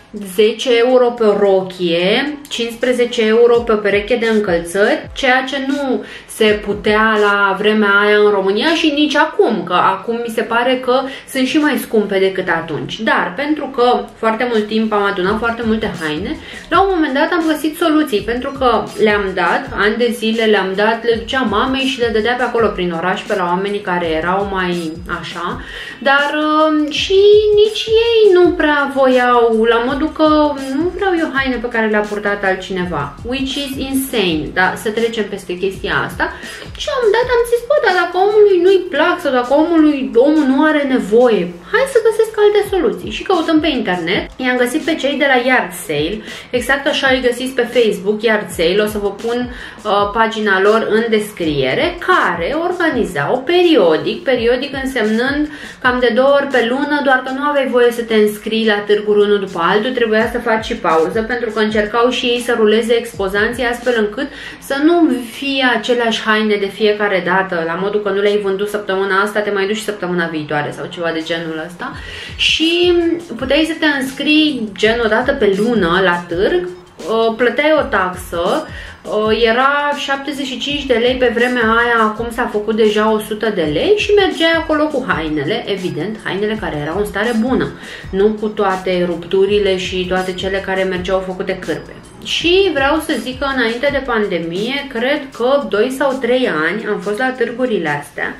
10 euro pe o rochie, 15 euro pe o pereche de încălțări, ceea ce nu se putea la vremea aia în România și nici acum, că acum mi se pare că sunt și mai scumpe decât atunci. Dar pentru că foarte mult timp am adunat foarte multe haine, la un moment dat am găsit soluții, pentru că le-am dat, ani de zile le-am dat, le ducea mamei și le dădea pe acolo prin oraș pe la oamenii care erau mai așa, dar și nici ei nu prea voiau, la modul că nu vreau eu haine pe care le-a purtat altcineva, which is insane, da, să trecem peste chestia asta. Și am zis, bă, dar dacă omului nu-i plac sau dacă omul nu are nevoie, hai să găsesc alte soluții. Și căutăm pe internet, i-am găsit pe cei de la Yard Sale, exact așa îi găsiți pe Facebook, Yard Sale, o să vă pun pagina lor în descriere, care organizau periodic însemnând cam de 2 ori pe lună, doar că nu aveai voie să te înscrii la târguri unul după altul, trebuia să faci și pauză, pentru că încercau și ei să ruleze expozanții astfel încât să nu fie aceleași haine de fiecare dată, la modul că nu le-ai vândut săptămâna asta, te mai duci săptămâna viitoare sau ceva de genul ăsta. Și puteai să te înscrii gen o dată pe lună la târg, plăteai o taxă, era 75 de lei pe vremea aia, acum s-a făcut deja 100 de lei și mergeai acolo cu hainele, evident, hainele care erau în stare bună, nu cu toate rupturile și toate cele care mergeau făcute cârpe. Și vreau să zic că înainte de pandemie, cred că 2 sau 3 ani am fost la târgurile astea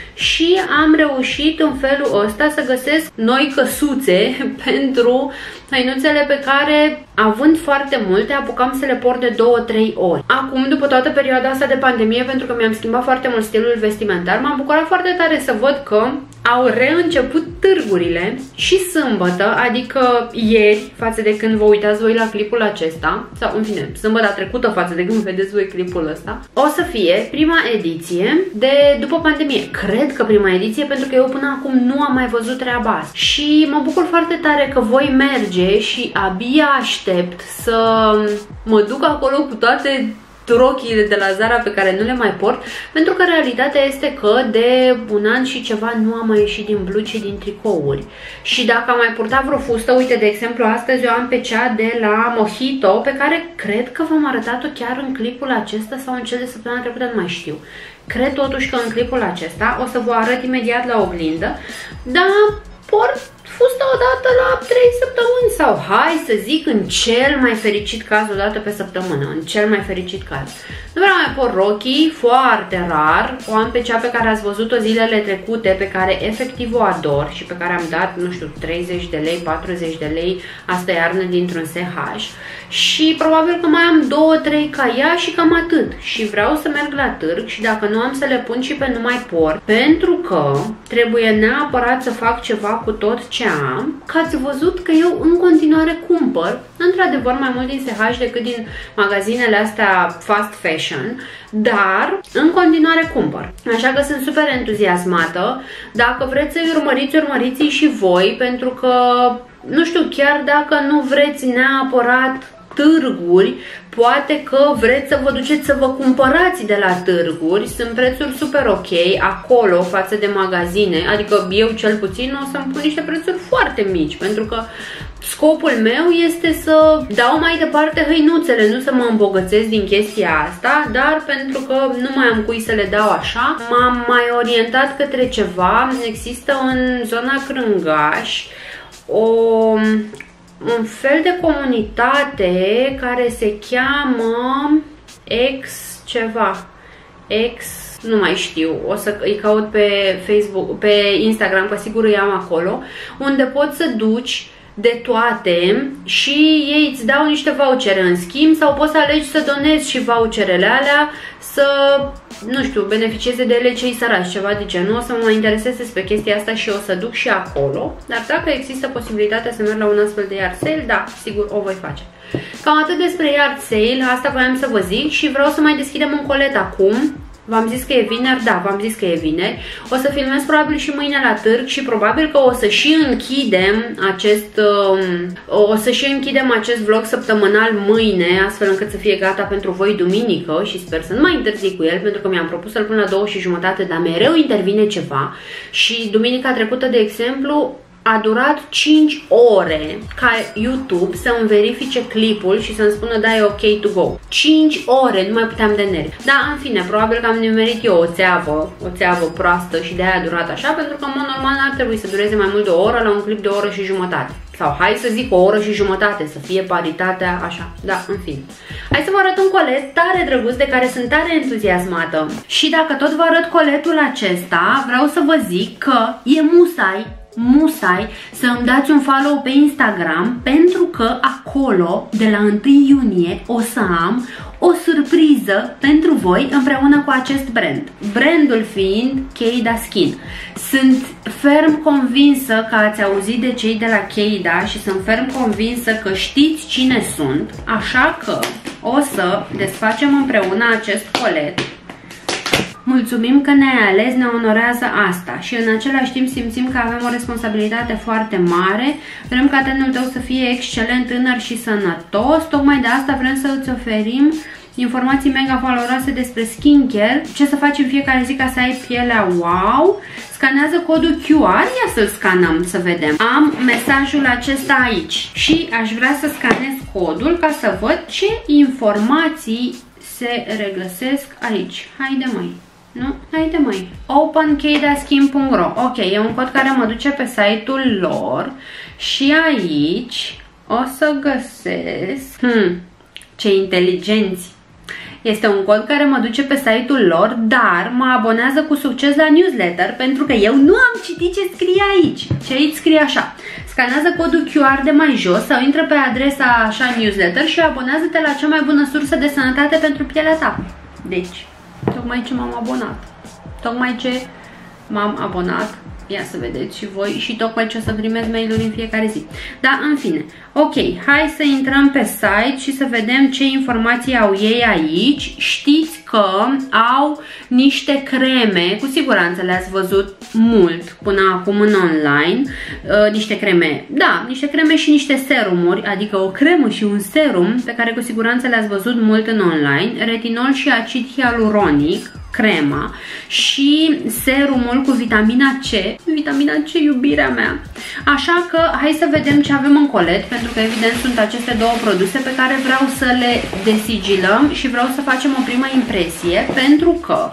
și am reușit în felul ăsta să găsesc noi căsuțe pentru hainuțele pe care, având foarte multe, apucam să le port de 2-3 ori. Acum, după toată perioada asta de pandemie, pentru că mi-am schimbat foarte mult stilul vestimentar, m-am bucurat foarte tare să văd că au reînceput târgurile și sâmbătă, adică ieri, față de când vă uitați voi la clipul acesta, sau în fine, sâmbătă trecută față de când vedeți voi clipul ăsta, o să fie prima ediție de după pandemie. Cred că prima ediție, pentru că eu până acum nu am mai văzut treaba asta. Și mă bucur foarte tare că voi merge și abia aștept să mă duc acolo cu toate rochiile de la Zara pe care nu le mai port, pentru că realitatea este că de un an și ceva nu am mai ieșit din blugi și din tricouri. Și dacă am mai purtat vreo fustă, uite, de exemplu, astăzi eu am pe cea de la Mojito, pe care cred că v-am arătat-o chiar în clipul acesta sau în cel de săptămâna trecută, nu mai știu. Cred totuși că în clipul acesta, o să vă arăt imediat la oglindă, dar port fustă o dată la 3 săptămâni sau, hai să zic, în cel mai fericit caz o dată pe săptămână, în cel mai fericit caz. Nu vreau mai port rochii, foarte rar, o am pe cea pe care ați văzut-o zilele trecute, pe care efectiv o ador și pe care am dat, nu știu, 30 de lei, 40 de lei astă iarnă dintr-un SH și probabil că mai am 2-3 ca ea și cam atât. Și vreau să merg la târg și dacă nu am să le pun și pe nu mai port, pentru că trebuie neapărat să fac ceva cu tot ce am, că ați văzut că eu în continuare cumpăr, într-adevăr, mai mult din SH decât din magazinele astea fast fashion, dar în continuare cumpăr. Așa că sunt super entuziasmată. Dacă vreți să-i urmăriți, urmăriți-i și voi, pentru că, nu știu, chiar dacă nu vreți neapărat târguri, poate că vreți să vă duceți să vă cumpărați de la târguri, sunt prețuri super ok acolo față de magazine, adică eu cel puțin o să-mi pun niște prețuri foarte mici, pentru că scopul meu este să dau mai departe hăinuțele, nu să mă îmbogățesc din chestia asta, dar pentru că nu mai am cui să le dau așa, m-am mai orientat către ceva. Există în zona Crângaș un fel de comunitate care se cheamă nu mai știu, o să îi caut pe Facebook, pe Instagram, că sigur îi am acolo, unde poți să duci de toate și ei îți dau niște vouchere în schimb sau poți să alegi să donezi și voucherele alea, să, nu știu, beneficieze de ele cei săraci, ceva de genul. O să mă interesez despre chestia asta și o să duc și acolo, dar dacă există posibilitatea să merg la un astfel de yard sale, da, sigur o voi face. Cam atât despre yard sale, asta voiam să vă zic și vreau să mai deschidem un colet acum. V-am zis că e vineri? Da, v-am zis că e vineri. O să filmez probabil și mâine la târg și probabil că o să și închidem acest vlog săptămânal mâine, astfel încât să fie gata pentru voi duminică și sper să nu mai întârzi cu el, pentru că mi-am propus să-l pun la 2:30, dar mereu intervine ceva și duminica trecută, de exemplu, A durat 5 ore ca YouTube să-mi verifice clipul și să-mi spună da, e ok to go. 5 ore, nu mai puteam de nervi. Da, în fine, probabil că am nimerit eu o țeavă proastă și de aia a durat așa, pentru că în mod normal n-ar trebui să dureze mai mult de o oră la un clip de o oră și jumătate. Sau hai să zic o oră și jumătate, să fie paritatea așa. Da, în fine. Hai să vă arăt un colet tare drăguț de care sunt tare entuziasmată. Și dacă tot vă arăt coletul acesta, vreau să vă zic că e musai să îmi dați un follow pe Instagram, pentru că acolo de la 1 iunie o să am o surpriză pentru voi împreună cu acest brand. Brandul fiind Keida Skin. Sunt ferm convinsă că ați auzit de cei de la Keida și sunt ferm convinsă că știți cine sunt, așa că o să desfacem împreună acest colet. Mulțumim că ne-ai ales, ne onorează asta și în același timp simțim că avem o responsabilitate foarte mare. Vrem ca tenul tău să fie excelent, tânăr și sănătos. Tocmai de asta vrem să îți oferim informații mega valoroase despre skincare, ce să faci în fiecare zi ca să ai pielea wow. Scanează codul QR, ia să-l scanăm să vedem. Am mesajul acesta aici și aș vrea să scanez codul ca să văd ce informații se regăsesc aici. Haide măi. Nu? Haide măi. OpenKeidaSkin.ro. Ok, e un cod care mă duce pe site-ul lor și aici o să găsesc... ce inteligenți! Este un cod care mă duce pe site-ul lor, dar mă abonează cu succes la newsletter, pentru că eu nu am citit ce scrie aici. Și aici scrie așa: scanează codul QR de mai jos sau intră pe adresa așa newsletter și abonează-te la cea mai bună sursă de sănătate pentru pielea ta. Deci, tocmai ce m-am abonat. Tocmai ce m-am abonat. Ia să vedeți și voi și tocmai ce o să primez mail-uri în fiecare zi. Da, în fine. Ok, hai să intrăm pe site și să vedem ce informații au ei aici. Știți că au niște creme, cu siguranță le-ați văzut mult până acum în online. Niște creme, da, niște creme și niște serumuri, adică o cremă și un serum pe care cu siguranță le-ați văzut mult în online. Retinol și acid hialuronic, crema, și serumul cu vitamina C. Vitamina C, iubirea mea. Așa că hai să vedem ce avem în colet, pentru că evident sunt aceste două produse pe care vreau să le desigilăm și vreau să facem o primă impresie, pentru că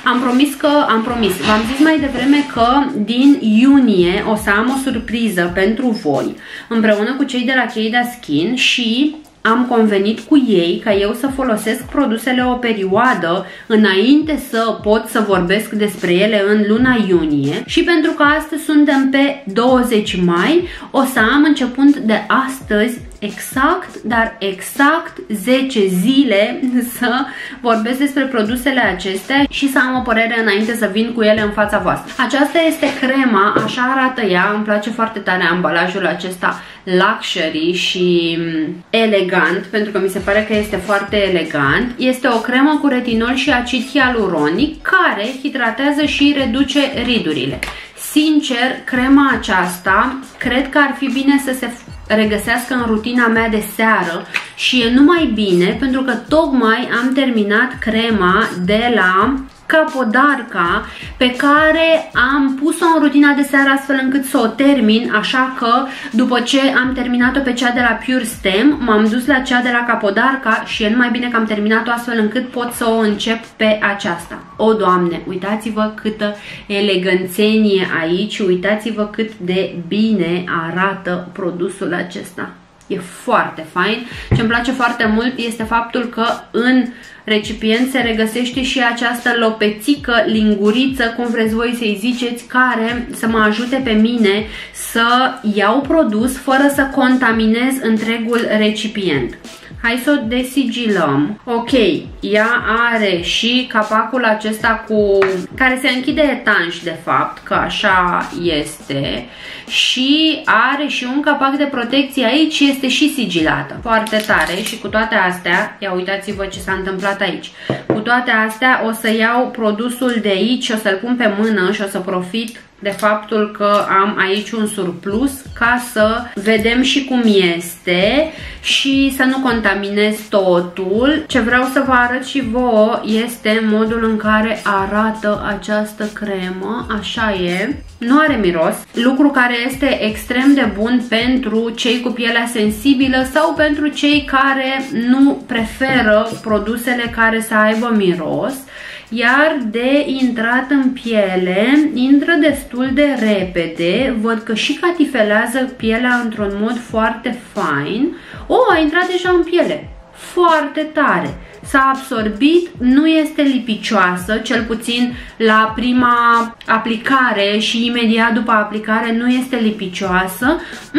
am promis, v-am zis mai devreme că din iunie o să am o surpriză pentru voi împreună cu cei de la Keida Skin și am convenit cu ei ca eu să folosesc produsele o perioadă înainte să pot să vorbesc despre ele în luna iunie și pentru că astăzi suntem pe 20 mai, o să am începând de astăzi exact, dar exact 10 zile să vorbesc despre produsele acestea și să am o părere înainte să vin cu ele în fața voastră. Aceasta este crema, așa arată ea, îmi place foarte tare ambalajul acesta luxury și elegant, pentru că mi se pare că este foarte elegant. Este o cremă cu retinol și acid hialuronic care hidratează și reduce ridurile. Sincer, crema aceasta cred că ar fi bine să se regăsească în rutina mea de seară și e numai bine pentru că tocmai am terminat crema de la Capodarca pe care am pus-o în rutina de seară astfel încât să o termin, așa că după ce am terminat-o pe cea de la Pure Stem, m-am dus la cea de la Capodarca și e numai bine că am terminat-o astfel încât pot să o încep pe aceasta. O, Doamne, uitați-vă câtă eleganțenie aici, uitați-vă cât de bine arată produsul acesta. E foarte fain. Ce îmi place foarte mult este faptul că în recipient se regăsește și această lopețică, linguriță, cum vreți voi să-i ziceți, care să mă ajute pe mine să iau produs fără să contaminez întregul recipient. Hai să o desigilăm. Ok, ea are și capacul acesta care se închide etanș, de fapt, că așa este. Și are și un capac de protecție aici și este și sigilată. Foarte tare și cu toate astea, ia uitați-vă ce s-a întâmplat aici. Cu toate astea o să iau produsul de aici, o să-l pun pe mână și o să profit de faptul că am aici un surplus ca să vedem și cum este și să nu contaminez totul. Ce vreau să vă arăt și vouă este modul în care arată această cremă. Așa e. Nu are miros, lucru care este extrem de bun pentru cei cu pielea sensibilă sau pentru cei care nu preferă produsele care să aibă miros. Iar de intrat în piele, intră destul de repede, văd că și catifelează pielea într-un mod foarte fain. A intrat deja în piele, foarte tare. S-a absorbit, nu este lipicioasă, cel puțin la prima aplicare și imediat după aplicare nu este lipicioasă.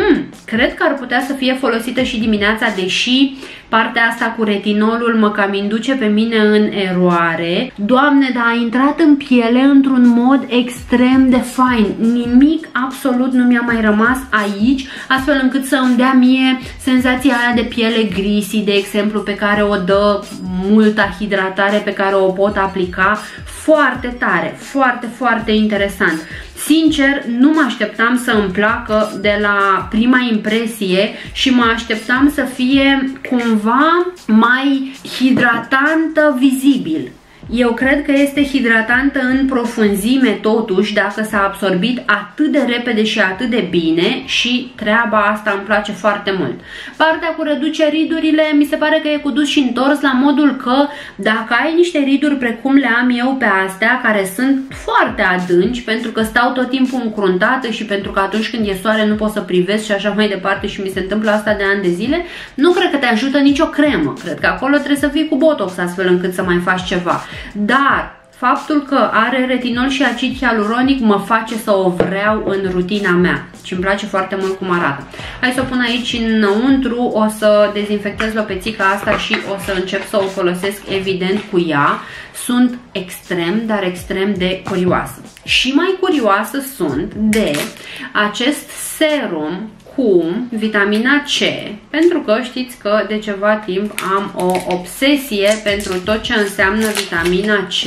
Cred că ar putea să fie folosită și dimineața, deși partea asta cu retinolul mă cam induce pe mine în eroare. Doamne, dar a intrat în piele într-un mod extrem de fain. Nimic absolut nu mi-a mai rămas aici, astfel încât să îmi dea mie senzația aia de piele greasy, de exemplu, pe care o dă multă hidratare pe care o pot aplica. Foarte tare, foarte, foarte interesant. Sincer, nu mă așteptam să îmi placă de la prima impresie și mă așteptam să fie cumva mai hidratantă vizibil. Eu cred că este hidratantă în profunzime totuși, dacă s-a absorbit atât de repede și atât de bine, și treaba asta îmi place foarte mult. Partea cu reduce ridurile mi se pare că e cu dus și întors, la modul că dacă ai niște riduri precum le am eu pe astea, care sunt foarte adânci pentru că stau tot timpul încruntată și pentru că atunci când e soare nu pot să privesc și așa mai departe și mi se întâmplă asta de ani de zile, nu cred că te ajută nicio cremă. Cred că acolo trebuie să fii cu botox astfel încât să mai faci ceva. Dar faptul că are retinol și acid hialuronic mă face să o vreau în rutina mea și îmi place foarte mult cum arată. Hai să o pun aici înăuntru, o să dezinfectez lopețica asta și o să încep să o folosesc evident cu ea. Sunt extrem, dar extrem de curioasă. Și mai curioasă sunt de acest serum cu vitamina C, pentru că știți că de ceva timp am o obsesie pentru tot ce înseamnă vitamina C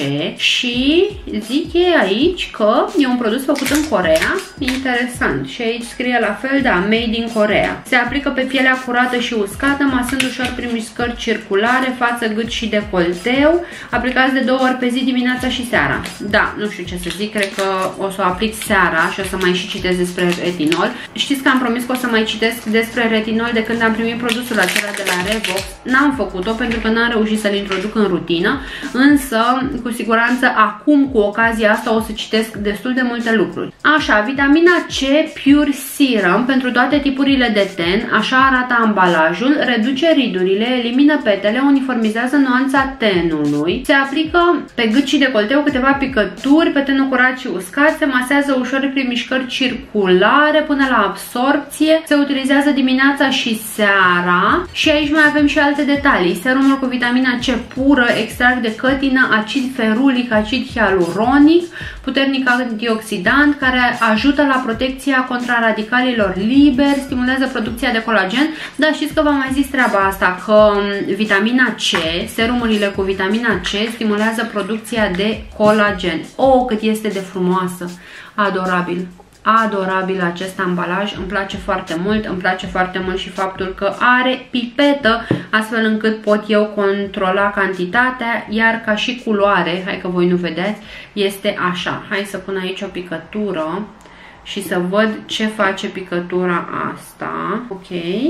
și zic ei aici că e un produs făcut în Coreea. Interesant. Și aici scrie la fel, da, made in Corea. Se aplică pe pielea curată și uscată, masând ușor prin mișcări circulare, față, gât și decolteu. Aplicați de 2 ori pe zi, dimineața și seara. Da, nu știu ce să zic, cred că o să o aplic seara și o să mai și citesc despre retinol. Știți că am promis că o să mai citesc despre retinol de când am primit produsul acela de la Revox. N-am făcut-o pentru că n-am reușit să-l introduc în rutină, însă cu siguranță acum, cu ocazia asta, o să citesc destul de multe lucruri. Așa, vitamina C Pure Serum pentru toate tipurile de ten, așa arată ambalajul, reduce ridurile, elimină petele, uniformizează nuanța tenului, se aplică pe gât și decolteu câteva picături, pe tenul curat și uscat, se masează ușor prin mișcări circulare până la absorpție, se utilizează dimineața și seara și aici mai avem și alte detalii. Serumul cu vitamina C pură, extract de cătină, acid ferulic, acid hialuronic, puternic antioxidant care ajută la protecția contra radicalilor liberi, stimulează producția de colagen. Dar știți că v-am mai zis treaba asta, că vitamina C, serumurile cu vitamina C stimulează producția de colagen. Oh, cât este de frumoasă! Adorabil! Adorabil acest ambalaj, îmi place foarte mult, îmi place foarte mult și faptul că are pipetă, astfel încât pot eu controla cantitatea, iar ca și culoare, hai că voi nu vedeți, este așa. Hai să pun aici o picătură și să văd ce face picătura asta. Ok.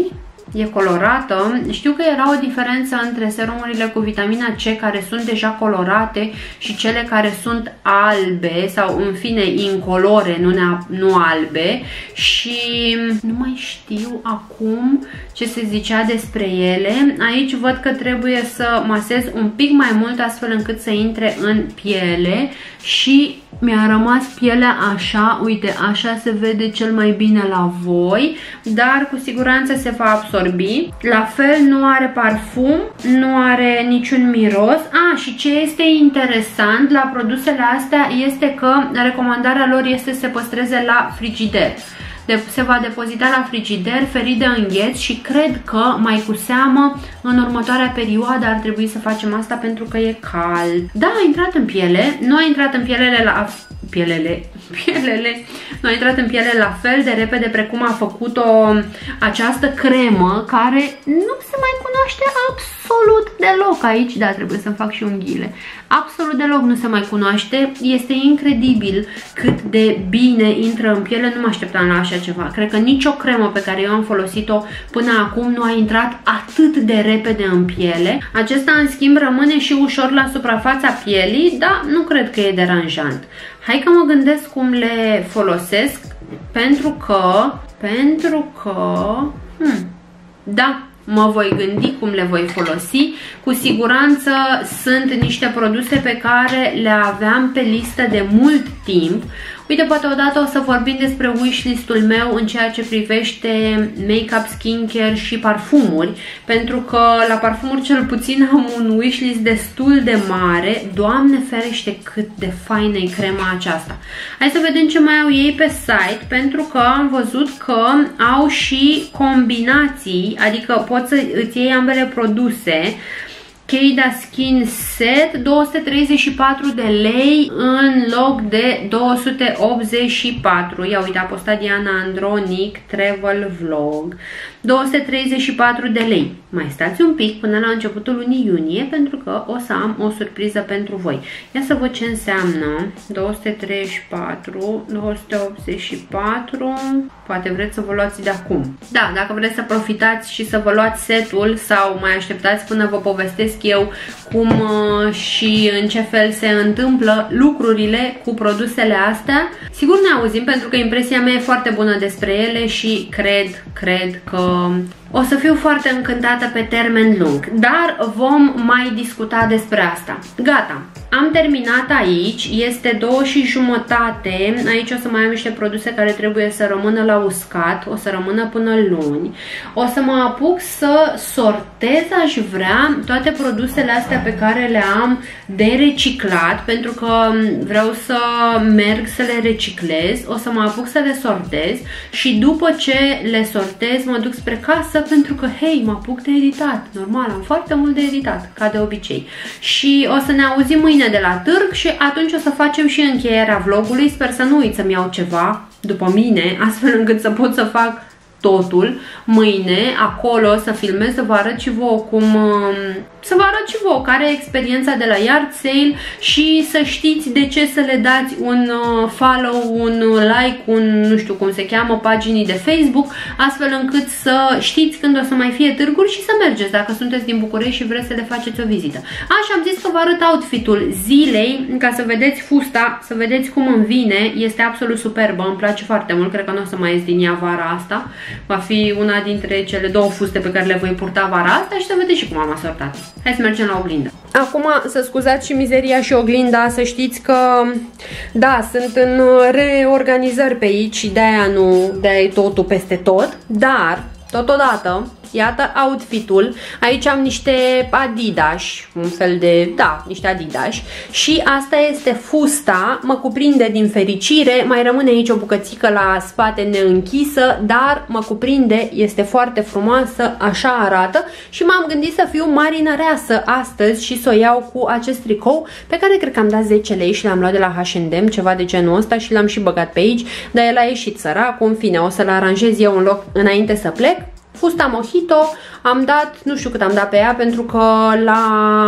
E colorată. Știu că era o diferență între serumurile cu vitamina C care sunt deja colorate și cele care sunt albe sau în fine incolore, nu albe, și nu mai știu acum ce se zicea despre ele. Aici văd că trebuie să masez un pic mai mult astfel încât să intre în piele și mi-a rămas pielea așa, uite, așa se vede cel mai bine la voi, dar cu siguranță se va absorbi. La fel, nu are parfum, nu are niciun miros. Și ce este interesant la produsele astea este că recomandarea lor este să se păstreze la frigider. Se va depozita la frigider, ferit de îngheț, și cred că mai cu seamă în următoarea perioadă ar trebui să facem asta pentru că e cald. Da, a intrat în piele, nu a intrat în pielele nu a intrat în piele la fel de repede precum a făcut-o această cremă, care nu se mai cunoaște absolut deloc aici. Da, trebuie să-mi fac și unghiile. Absolut deloc nu se mai cunoaște. Este incredibil cât de bine intră în piele. Nu mă așteptam la așa ceva. Cred că nicio cremă pe care eu am folosit-o până acum nu a intrat atât de repede în piele. Acesta, în schimb, rămâne și ușor la suprafața pielii, dar nu cred că e deranjant. Hai că mă gândesc cum le folosesc, pentru că da, mă voi gândi cum le voi folosi. Cu siguranță sunt niște produse pe care le aveam pe listă de mult timp. Uite, poate odată o să vorbim despre wishlist-ul meu în ceea ce privește make-up, skincare și parfumuri, pentru că la parfumuri cel puțin am un wishlist destul de mare. Doamne ferește cât de faină e crema aceasta. Hai să vedem ce mai au ei pe site, pentru că am văzut că au și combinații, adică poți să îți iei ambele produse. Keda Skin Set, 234 de lei în loc de 284. Ia uite, a postat Diana Andronic Travel Vlog. 234 de lei. Mai stați un pic până la începutul lunii iunie, pentru că o să am o surpriză pentru voi. Ia să văd ce înseamnă 234, 284. Poate vreți să vă luați de acum. Da, dacă vreți să profitați și să vă luați setul sau mai așteptați până vă povestesc eu cum și în ce fel se întâmplă lucrurile cu produsele astea. Sigur ne auzim, pentru că impresia mea e foarte bună despre ele și cred că o să fiu foarte încântată pe termen lung, dar vom mai discuta despre asta. Gata, am terminat aici, este 2:30, aici o să mai am niște produse care trebuie să rămână la uscat, o să rămână până luni. O să mă apuc să sortez, aș vrea, toate produsele astea pe care le am de reciclat, pentru că vreau să merg să le reciclez. O să mă apuc să le sortez și după ce le sortez mă duc spre casă, pentru că, hei, mă apuc de editat. Normal, am foarte mult de editat, ca de obicei. Și o să ne auzim mâine de la târg și atunci o să facem și încheierea vlogului. Sper să nu uit să-mi iau ceva după mine, astfel încât să pot să fac totul mâine acolo, să filmez, să vă arăt și vouă care e experiența de la yard sale și să știți de ce să le dați un follow, un like, un nu știu cum se cheamă, paginii de Facebook, astfel încât să știți când o să mai fie târguri și să mergeți dacă sunteți din București și vreți să le faceți o vizită. Așa, am zis că vă arăt outfitul zilei, ca să vedeți fusta, să vedeți cum îmi vine. Este absolut superbă, îmi place foarte mult, cred că nu o să mai ies din ea vara asta. Va fi una dintre cele două fuste pe care le voi purta vara asta și să vedeți și cum am asortat. Hai să mergem la oglindă. Acum, să scuzați și mizeria și oglinda, să știți că, da, sunt în reorganizări pe aici și de-aia de-aia e totul peste tot, dar, totodată, iată outfitul. Aici am niște Adidas, un fel de, da, niște Adidas. Și asta este fusta, mă cuprinde din fericire, mai rămâne aici o bucățică la spate neînchisă, dar mă cuprinde, este foarte frumoasă, așa arată. Și m-am gândit să fiu marinăreasă astăzi și să o iau cu acest tricou, pe care cred că am dat 10 lei și l-am luat de la H&M, ceva de genul ăsta, și l-am și băgat pe aici, dar el a ieșit săracul, în fine, o să-l aranjez eu în loc înainte să plec. Fusta Mojito, am dat, nu știu cât am dat pe ea, pentru că la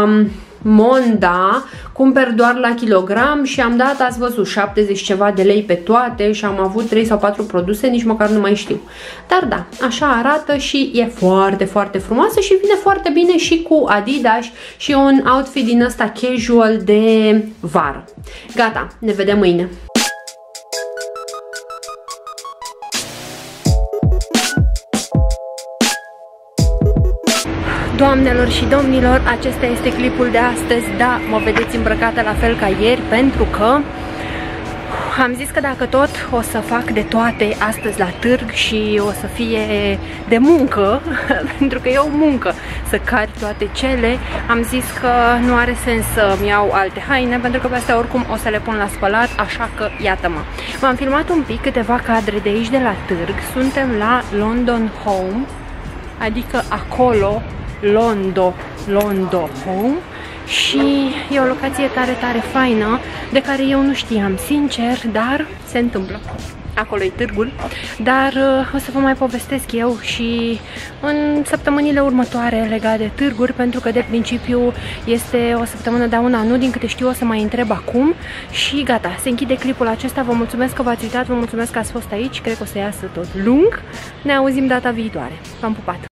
Monda cumpăr doar la kilogram și am dat, ați văzut, 70 ceva de lei pe toate și am avut 3 sau 4 produse, nici măcar nu mai știu. Dar da, așa arată și e foarte, foarte frumoasă și vine foarte bine și cu Adidas și un outfit din ăsta casual de vară. Gata, ne vedem mâine! Doamnelor și domnilor, acesta este clipul de astăzi. Da, mă vedeți îmbrăcată la fel ca ieri, pentru că am zis că dacă tot o să fac de toate astăzi la târg și o să fie de muncă, pentru că e o muncă să cari toate cele, am zis că nu are sens să-mi iau alte haine, pentru că pe astea oricum o să le pun la spălat, așa că iată-mă. V-am filmat un pic câteva cadre de aici de la târg, suntem la London Home, adică acolo Londo Home, și e o locație tare, tare faină, de care eu nu știam, sincer, dar se întâmplă. Acolo e târgul, dar o să vă mai povestesc eu și în săptămânile următoare legate de târguri, pentru că de principiu este o săptămână, dar una nu, din câte știu o să mai întreb acum. Și gata, se închide clipul acesta, vă mulțumesc că v-ați uitat, vă mulțumesc că ați fost aici, cred că o să iasă tot lung. Ne auzim data viitoare, v-am pupat!